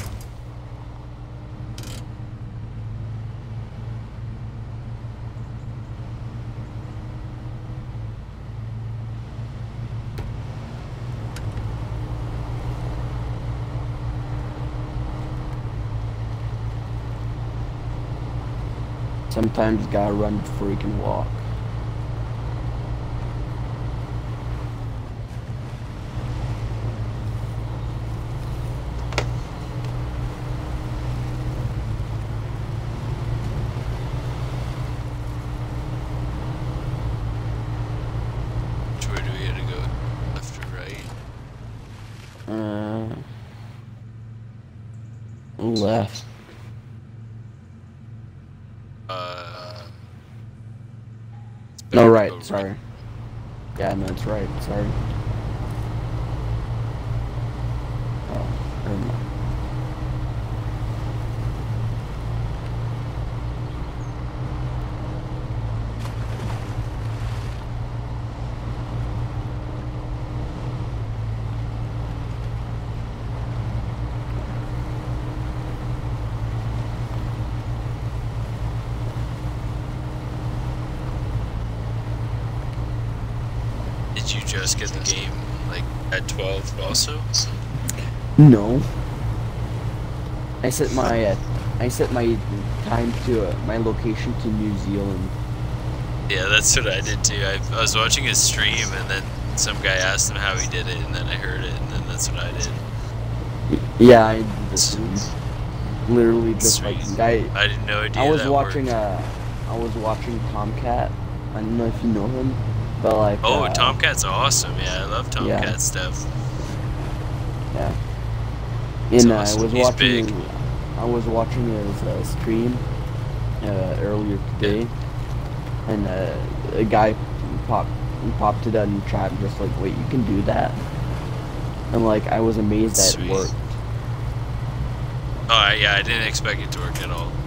Sometimes you gotta run before you can walk.
Which way do we gotta go? Left or right?
Uh, left.
Uh. it's
No,
better to
right.
go
Sorry. Yeah, no, it's right. Sorry. Oh, never mind.
did you just get the game like at twelve also?
No. I set my uh, I set my time to uh, my location to New Zealand.
Yeah, that's what I did too. I, I was watching his stream, and then some guy asked him how he did it, and then I heard it, and then that's what I did.
Yeah, I did the same. Literally just
Sweet.
like guy.
I didn't know idea
I was
that
watching
worked.
uh I was watching Tomcat. I don't know if you know him, but like.
Oh,
uh,
Tomcat's awesome. Yeah, I love Tomcat
yeah.
stuff.
Yeah.
It's
And uh,
awesome.
I was
He's
watching.
big.
I was watching his uh, stream uh, earlier today,
Yeah.
and uh, a guy popped popped it out in the chat and just like, wait, you can do that? And like, I was amazed that
Sweet.
it worked.
Oh yeah, I didn't expect it to work at all.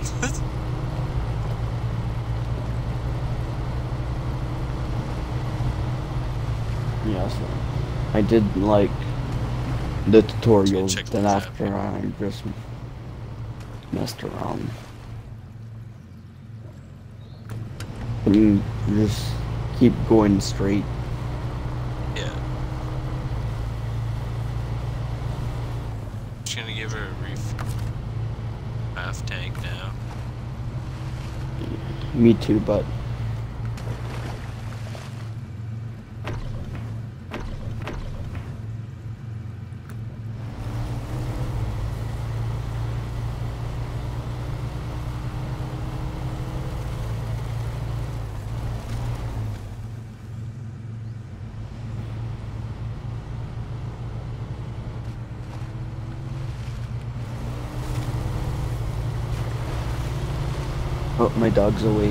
Yeah, so I did like the tutorials,
check
then
the
after
map.
I just messed around. And just keep going straight.
Yeah. Just gonna give her a refill. Half tank now.
Me too, but oh, my dog's awake.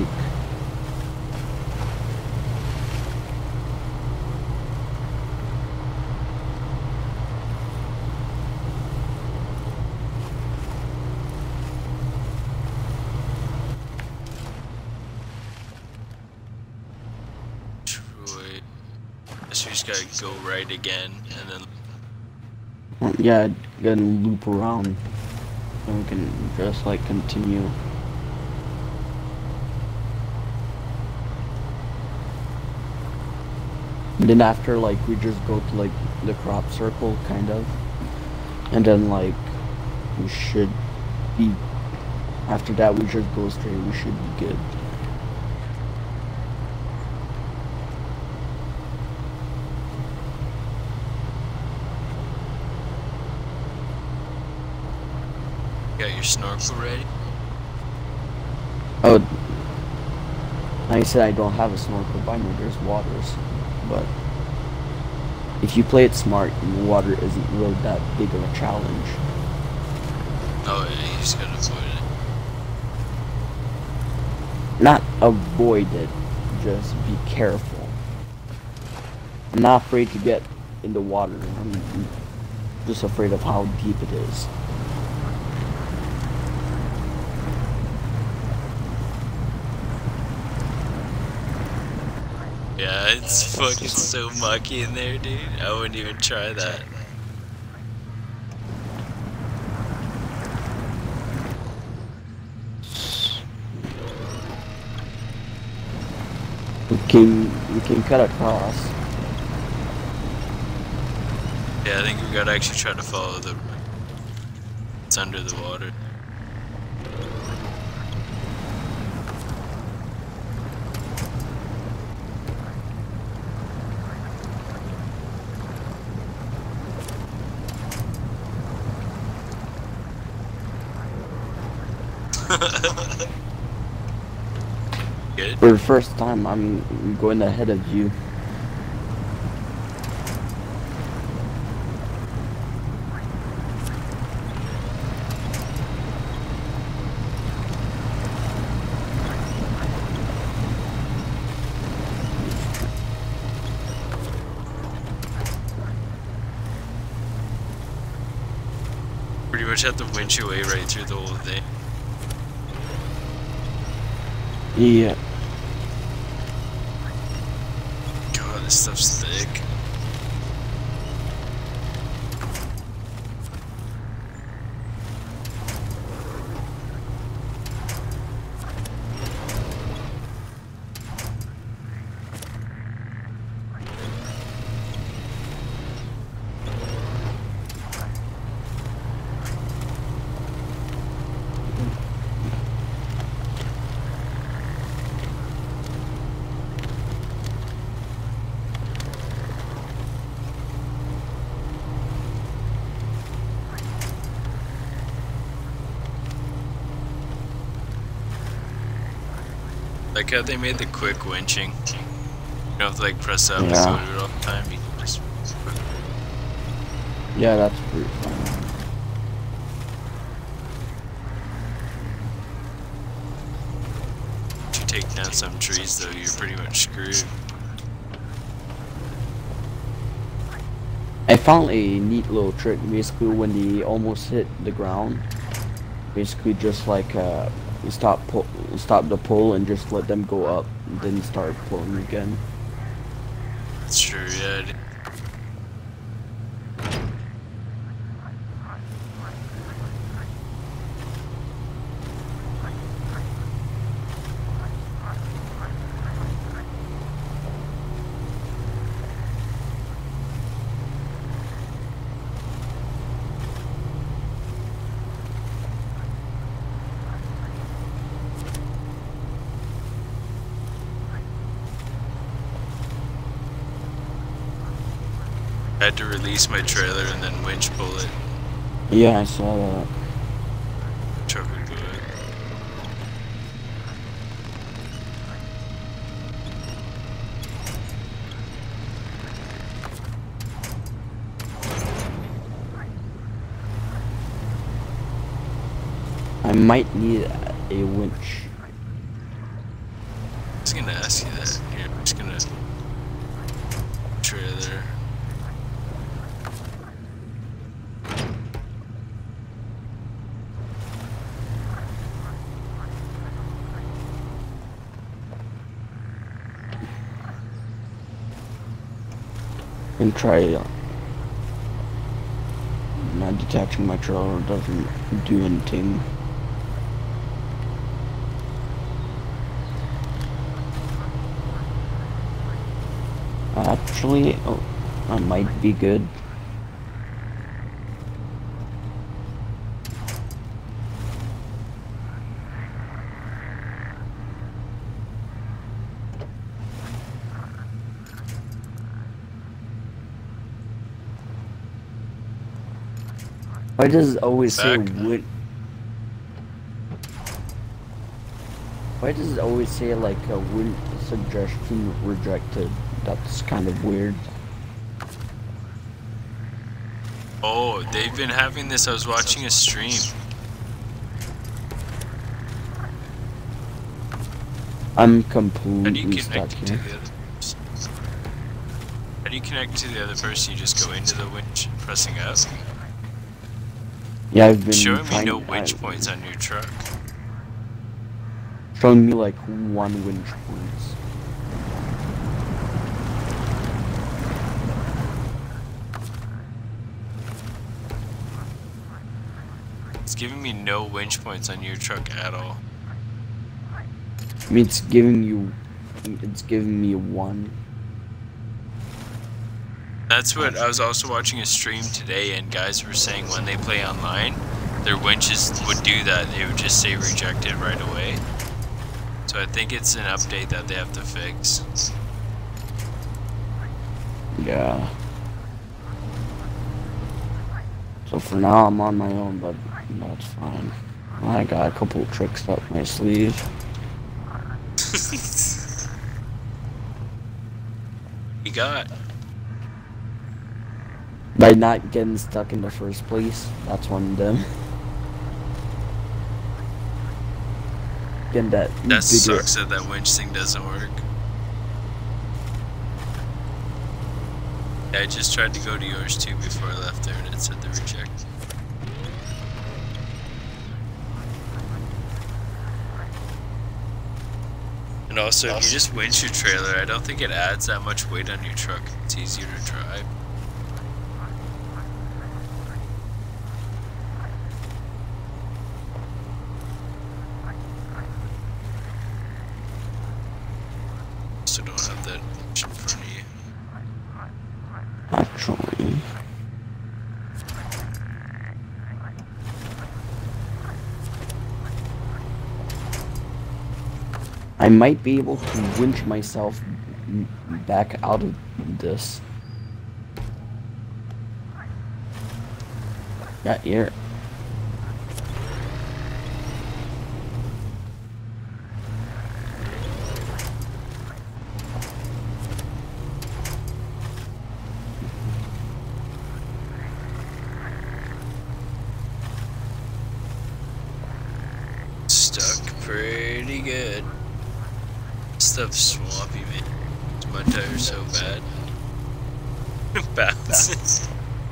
Troy. So we just gotta go right again, and then.
Well, yeah, gonna loop around, and we can just like continue. And then after, like, we just go to like the crop circle, kind of, and then like we should be. After that, we just go straight. We should be good.
Got your snorkel ready?
Oh, like I said, I don't have a snorkel by me. There's waters, but if you play it smart, water isn't really that big of a challenge.
Oh yeah, you just gotta avoid it.
Not avoid it, just be careful. I'm not afraid to get in the water. I'm just afraid of how deep it is.
Yeah, it's fucking so mucky in there, dude. I wouldn't even try that.
We can we can cut across.
Yeah, I think we gotta actually try to follow the. It's under the water. Good.
For the first time, I'm going ahead of you.
Pretty much have to winch your way right through the whole thing.
Yeah.
God, this stuff's thick. Like how they made the quick winching. You don't have to like press up
Yeah.
and go to it all the time. You can just.
Yeah, that's pretty fun.
If you take down some trees though, you're pretty much screwed.
I found a neat little trick. Basically, when they almost hit the ground, basically just like uh, you stop pull, stop the pull and just let them go up, and then start pulling again.
That's true, yeah. I had to release my trailer and then winch pull it.
Yeah, I saw that.
Truck would go in.
I might need a, a winch.
I was gonna ask you that. Here, I'm just gonna trailer.
And try uh, not detaching my trailer doesn't do anything. Actually, oh, that might be good. Why does it always say
Back.
would? Why does it always say like a win suggestion rejected? That's kind of weird.
Oh, they've been having this. I was watching a stream.
I'm
How do you
completely stuck
connect to
here.
the other person? How do you connect to the other person? You just go into the winch, pressing up.
Yeah, I've been
It's showing me
trying,
no winch
I-
points on your truck.
Showing me like one winch points.
It's giving me no winch points on your truck at all.
I mean, it's giving you, it's giving me one.
That's what I was also watching a stream today, and guys were saying when they play online, their winches would do that. They would just say rejected right away. So I think it's an update that they have to fix.
Yeah. So for now, I'm on my own, but that's fine. I got a couple of tricks up my sleeve.
You got.
By not getting stuck in the first place, that's one of them. Getting that
That
bigger.
sucks that that winch thing doesn't work. Yeah, I just tried to go to yours too before I left there, and it said the reject. And also, if you just winch your trailer, I don't think it adds that much weight on your truck. It's easier to drive. Also don't have that in front of you.
Actually. I might be able to winch myself m- back out of this. Got here.
pretty good. Stuff's swampy, man. This mud tire's so bad. Bounces.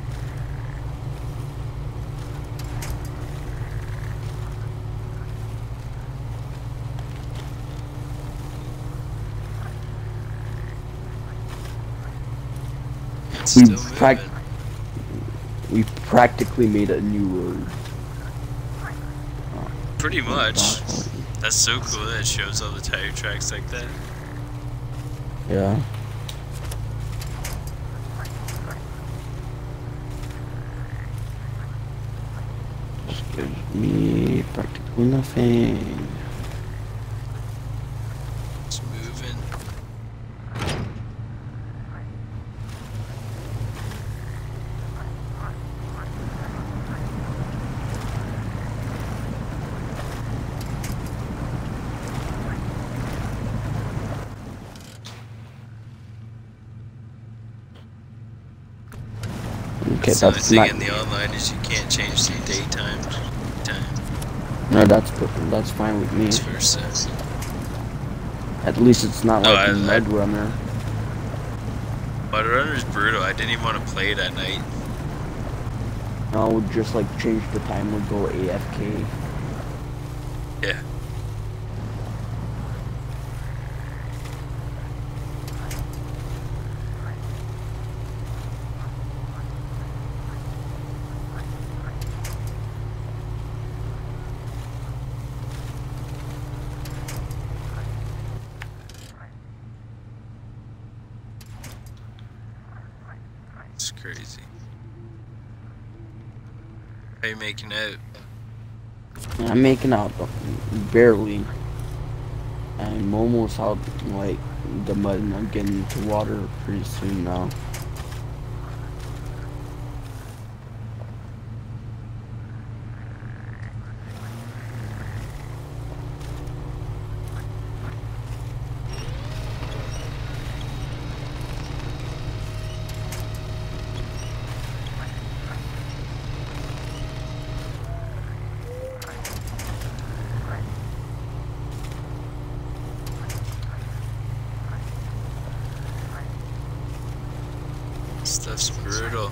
We,
Still
prac
moving.
we practically made a new road.
Pretty much. That's so cool that it shows all the tire tracks like that.
Yeah. Just gives me practically nothing.
It's moving.
Okay,
So the
that's
thing
not.
in the online is you can't change the daytime to time.
No, that's that's fine with me.
Vice versa.
At least it's not
No,
like
I-
Mud Runner.
Mud Runner's brutal. I didn't even want to play it at night.
No, would just like change the time, would go A F K.
Yeah. It's crazy. How you making out?
I'm making out barely. I'm almost out like the mud, and I'm getting into water pretty soon now.
Stuff's brutal.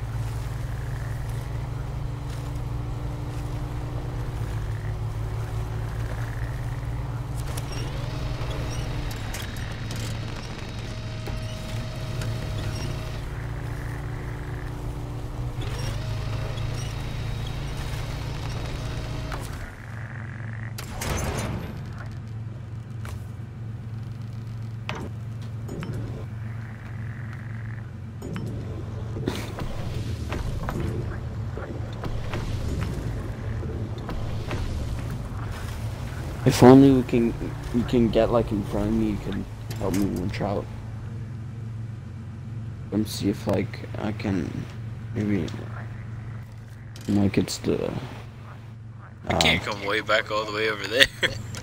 If only we can we can get like in front of me, you can help me winch out. Let me see if like I can maybe like it's the
I
uh,
can't come way back all the way over there.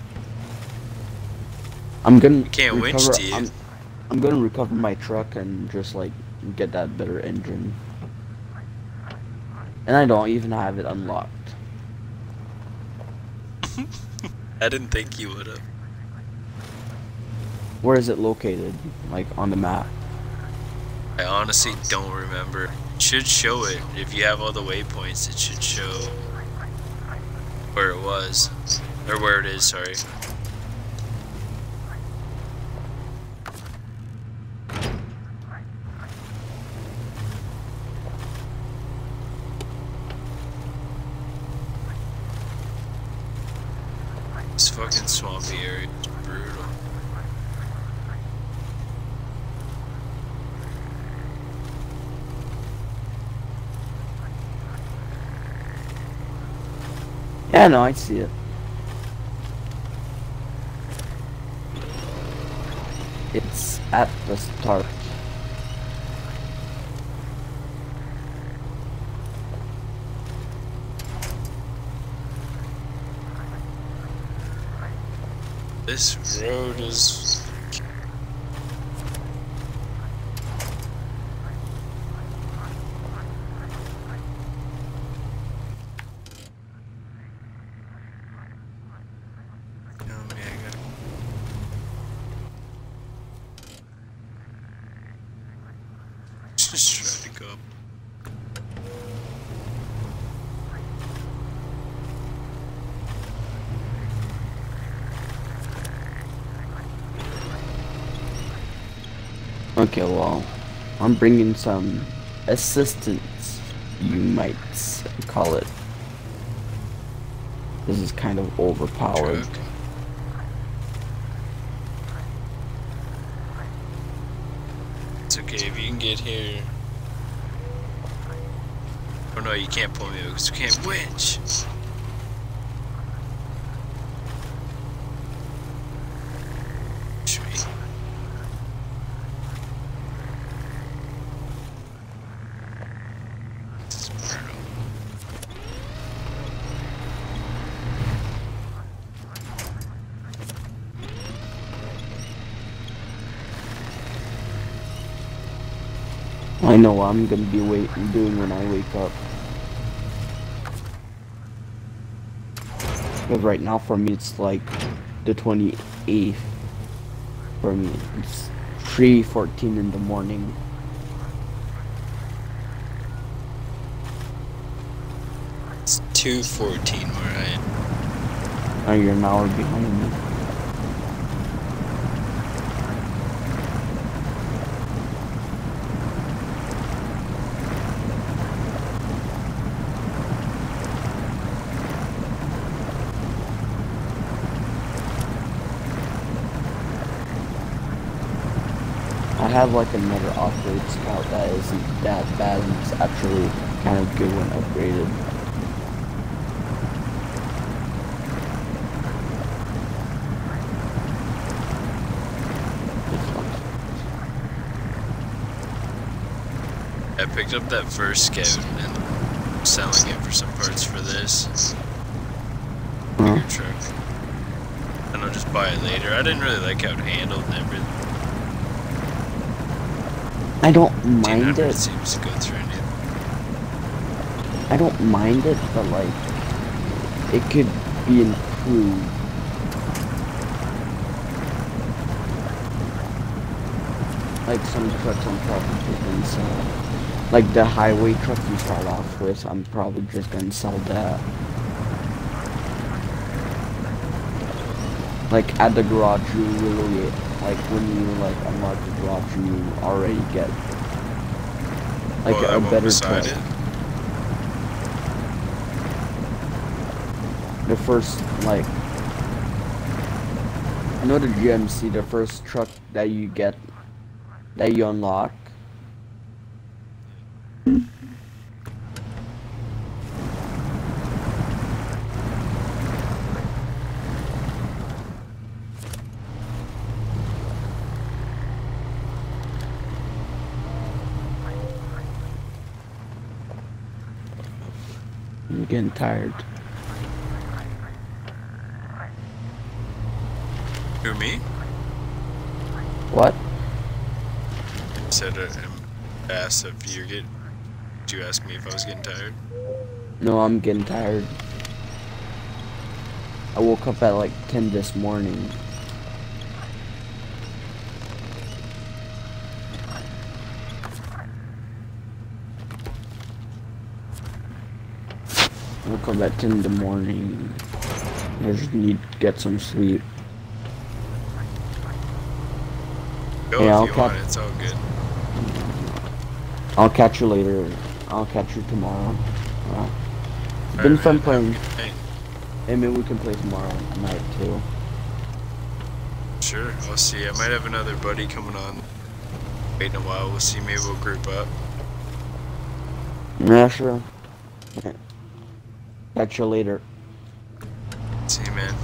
I'm gonna
can't winch
recover
to you.
I'm, I'm gonna recover my truck and just like get that better engine. And I don't even have it unlocked.
I didn't think you would have.
Where is it located? Like on the map?
I honestly don't remember. It should show it. If you have all the waypoints, it should show where it was. Or where it is, sorry. This fucking swampy area is brutal.
Yeah, no, I see it. It's at the start.
This road is...
Okay, well, I'm bringing some assistance, you might s- call it. This is kind of overpowered.
Truck. It's okay if you can get here. Oh no, you can't pull me because you can't winch. Sweet. This is brutal.
I know what I'm gonna be waiting doing when I wake up. Because right now for me it's like the twenty-eighth. For me, it's three fourteen in the morning.
It's two fourteen where I am.
Now you're an hour behind me. I have like another off-road scout that isn't that bad and it's actually kind of good when upgraded.
I picked up that first scout and I'm selling it for some parts for this bigger
Huh?
truck. And I'll just buy it later. I didn't really like how it handled and everything.
I don't mind it.
Seems to go through anything.
I don't mind it, but like, it could be improved. Like some trucks I'm probably gonna sell. Like the highway truck you start off with, I'm probably just gonna sell that. Like at the garage you literally, like when you like unlock the garage you already get like
oh,
a
that
better
beside
truck.
it?
The first, like, you know the G M C, the first truck that you get, that you unlock? I'm getting tired.
Who, me?
What?
I said uh, I asked if you're getting. Did you ask me if I was getting tired?
No, I'm getting tired. I woke up at like ten this morning. I woke up at ten in the morning. I just need to get some sleep.
Go
Hey,
if
I'll
you
catch.
want. It's all good.
I'll catch you later. I'll catch you tomorrow. Alright. It's been
Alright,
fun
man.
playing.
Have a good night.
Hey, maybe we can play tomorrow night too.
Sure, I'll see. I might have another buddy coming on. Wait in a while. We'll see. Maybe we'll group up.
Yeah, sure. Catch you later.
See you, man.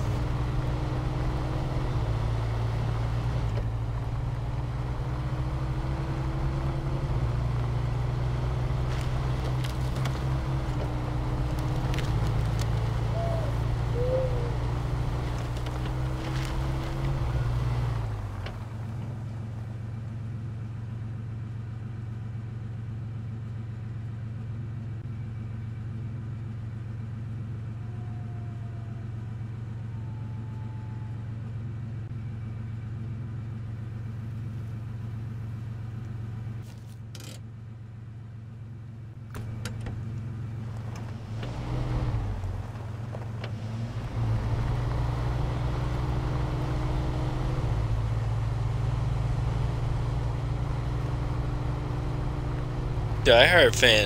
diehard fan.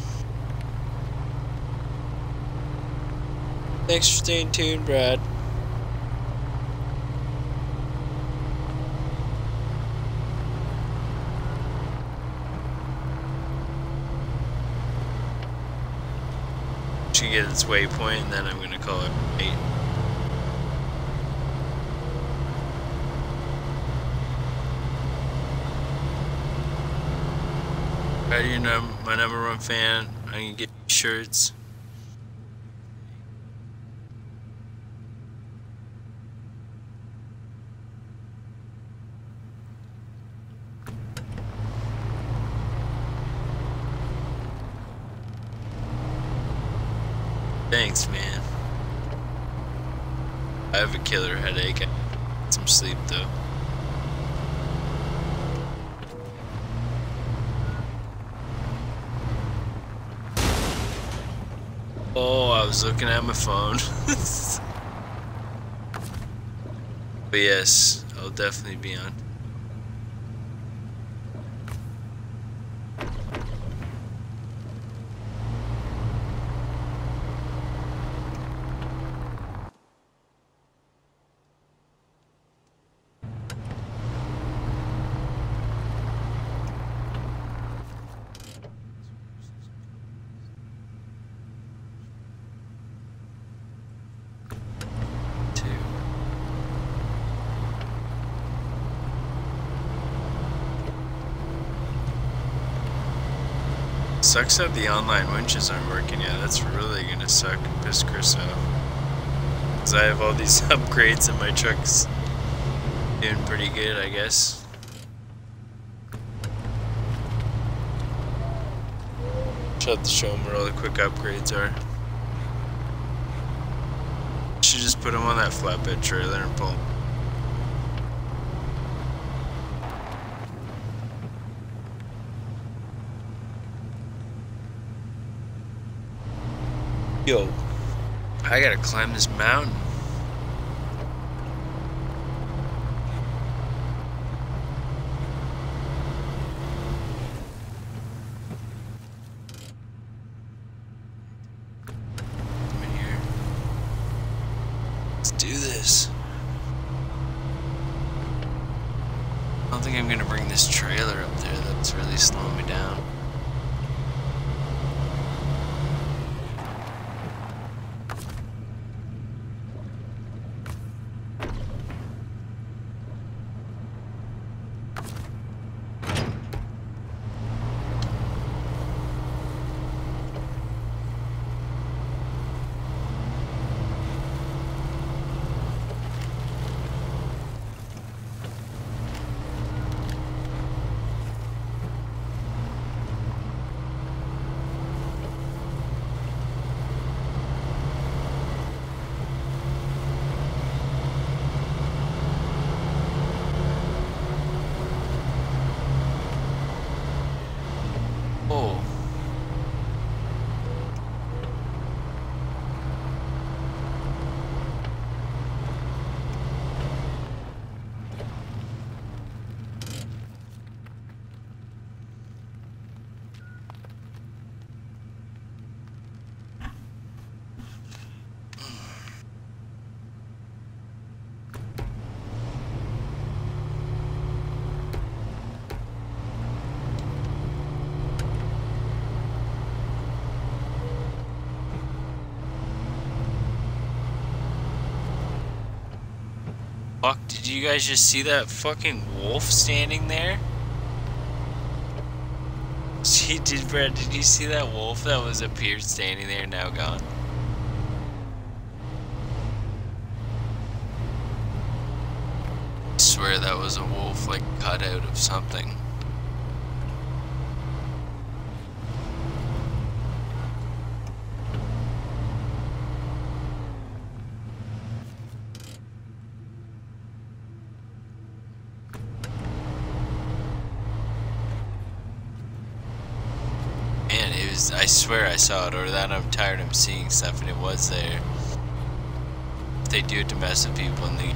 Thanks for staying tuned, Brad. Should get its waypoint, and then I'm gonna call it eight. Brad, you're num my number one fan. I'm gonna get you shirts. Thanks, man. I have a killer headache. I need some sleep, though. Oh, I was looking at my phone. But yes, I'll definitely be on. Sucks that the online winches aren't working yet. That's really gonna suck and piss Chris off. Cause I have all these upgrades and my truck's doing pretty good, I guess. Should have to show him where all the quick upgrades are. Should just put them on that flatbed trailer and pull 'em. Yo, I gotta climb this mountain. Come in here. Let's do this. I don't think I'm gonna bring this trailer up there. That's really slowing me down. Oh. Fuck, did you guys just see that fucking wolf standing there? See, did Brad, did you see that wolf that was up here standing there, now gone? I swear that was a wolf, like, cut out of something. I swear I saw it, or that I'm tired of seeing stuff, and it was there. They do it to mess with people, and they...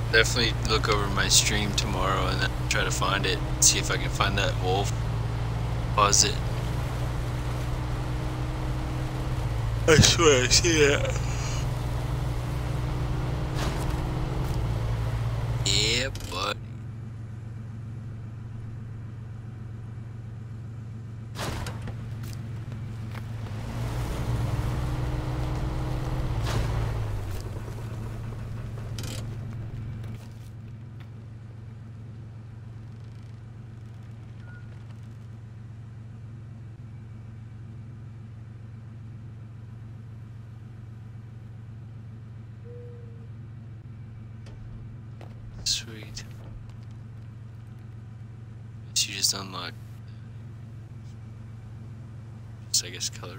Definitely look over my stream tomorrow and then try to find it. See if I can find that wolf. Pause it. I swear I see that. Yeah, but. Sweet. So you just unlock. Just, I guess, color.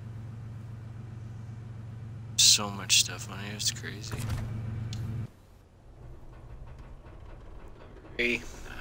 So much stuff on here, it's crazy.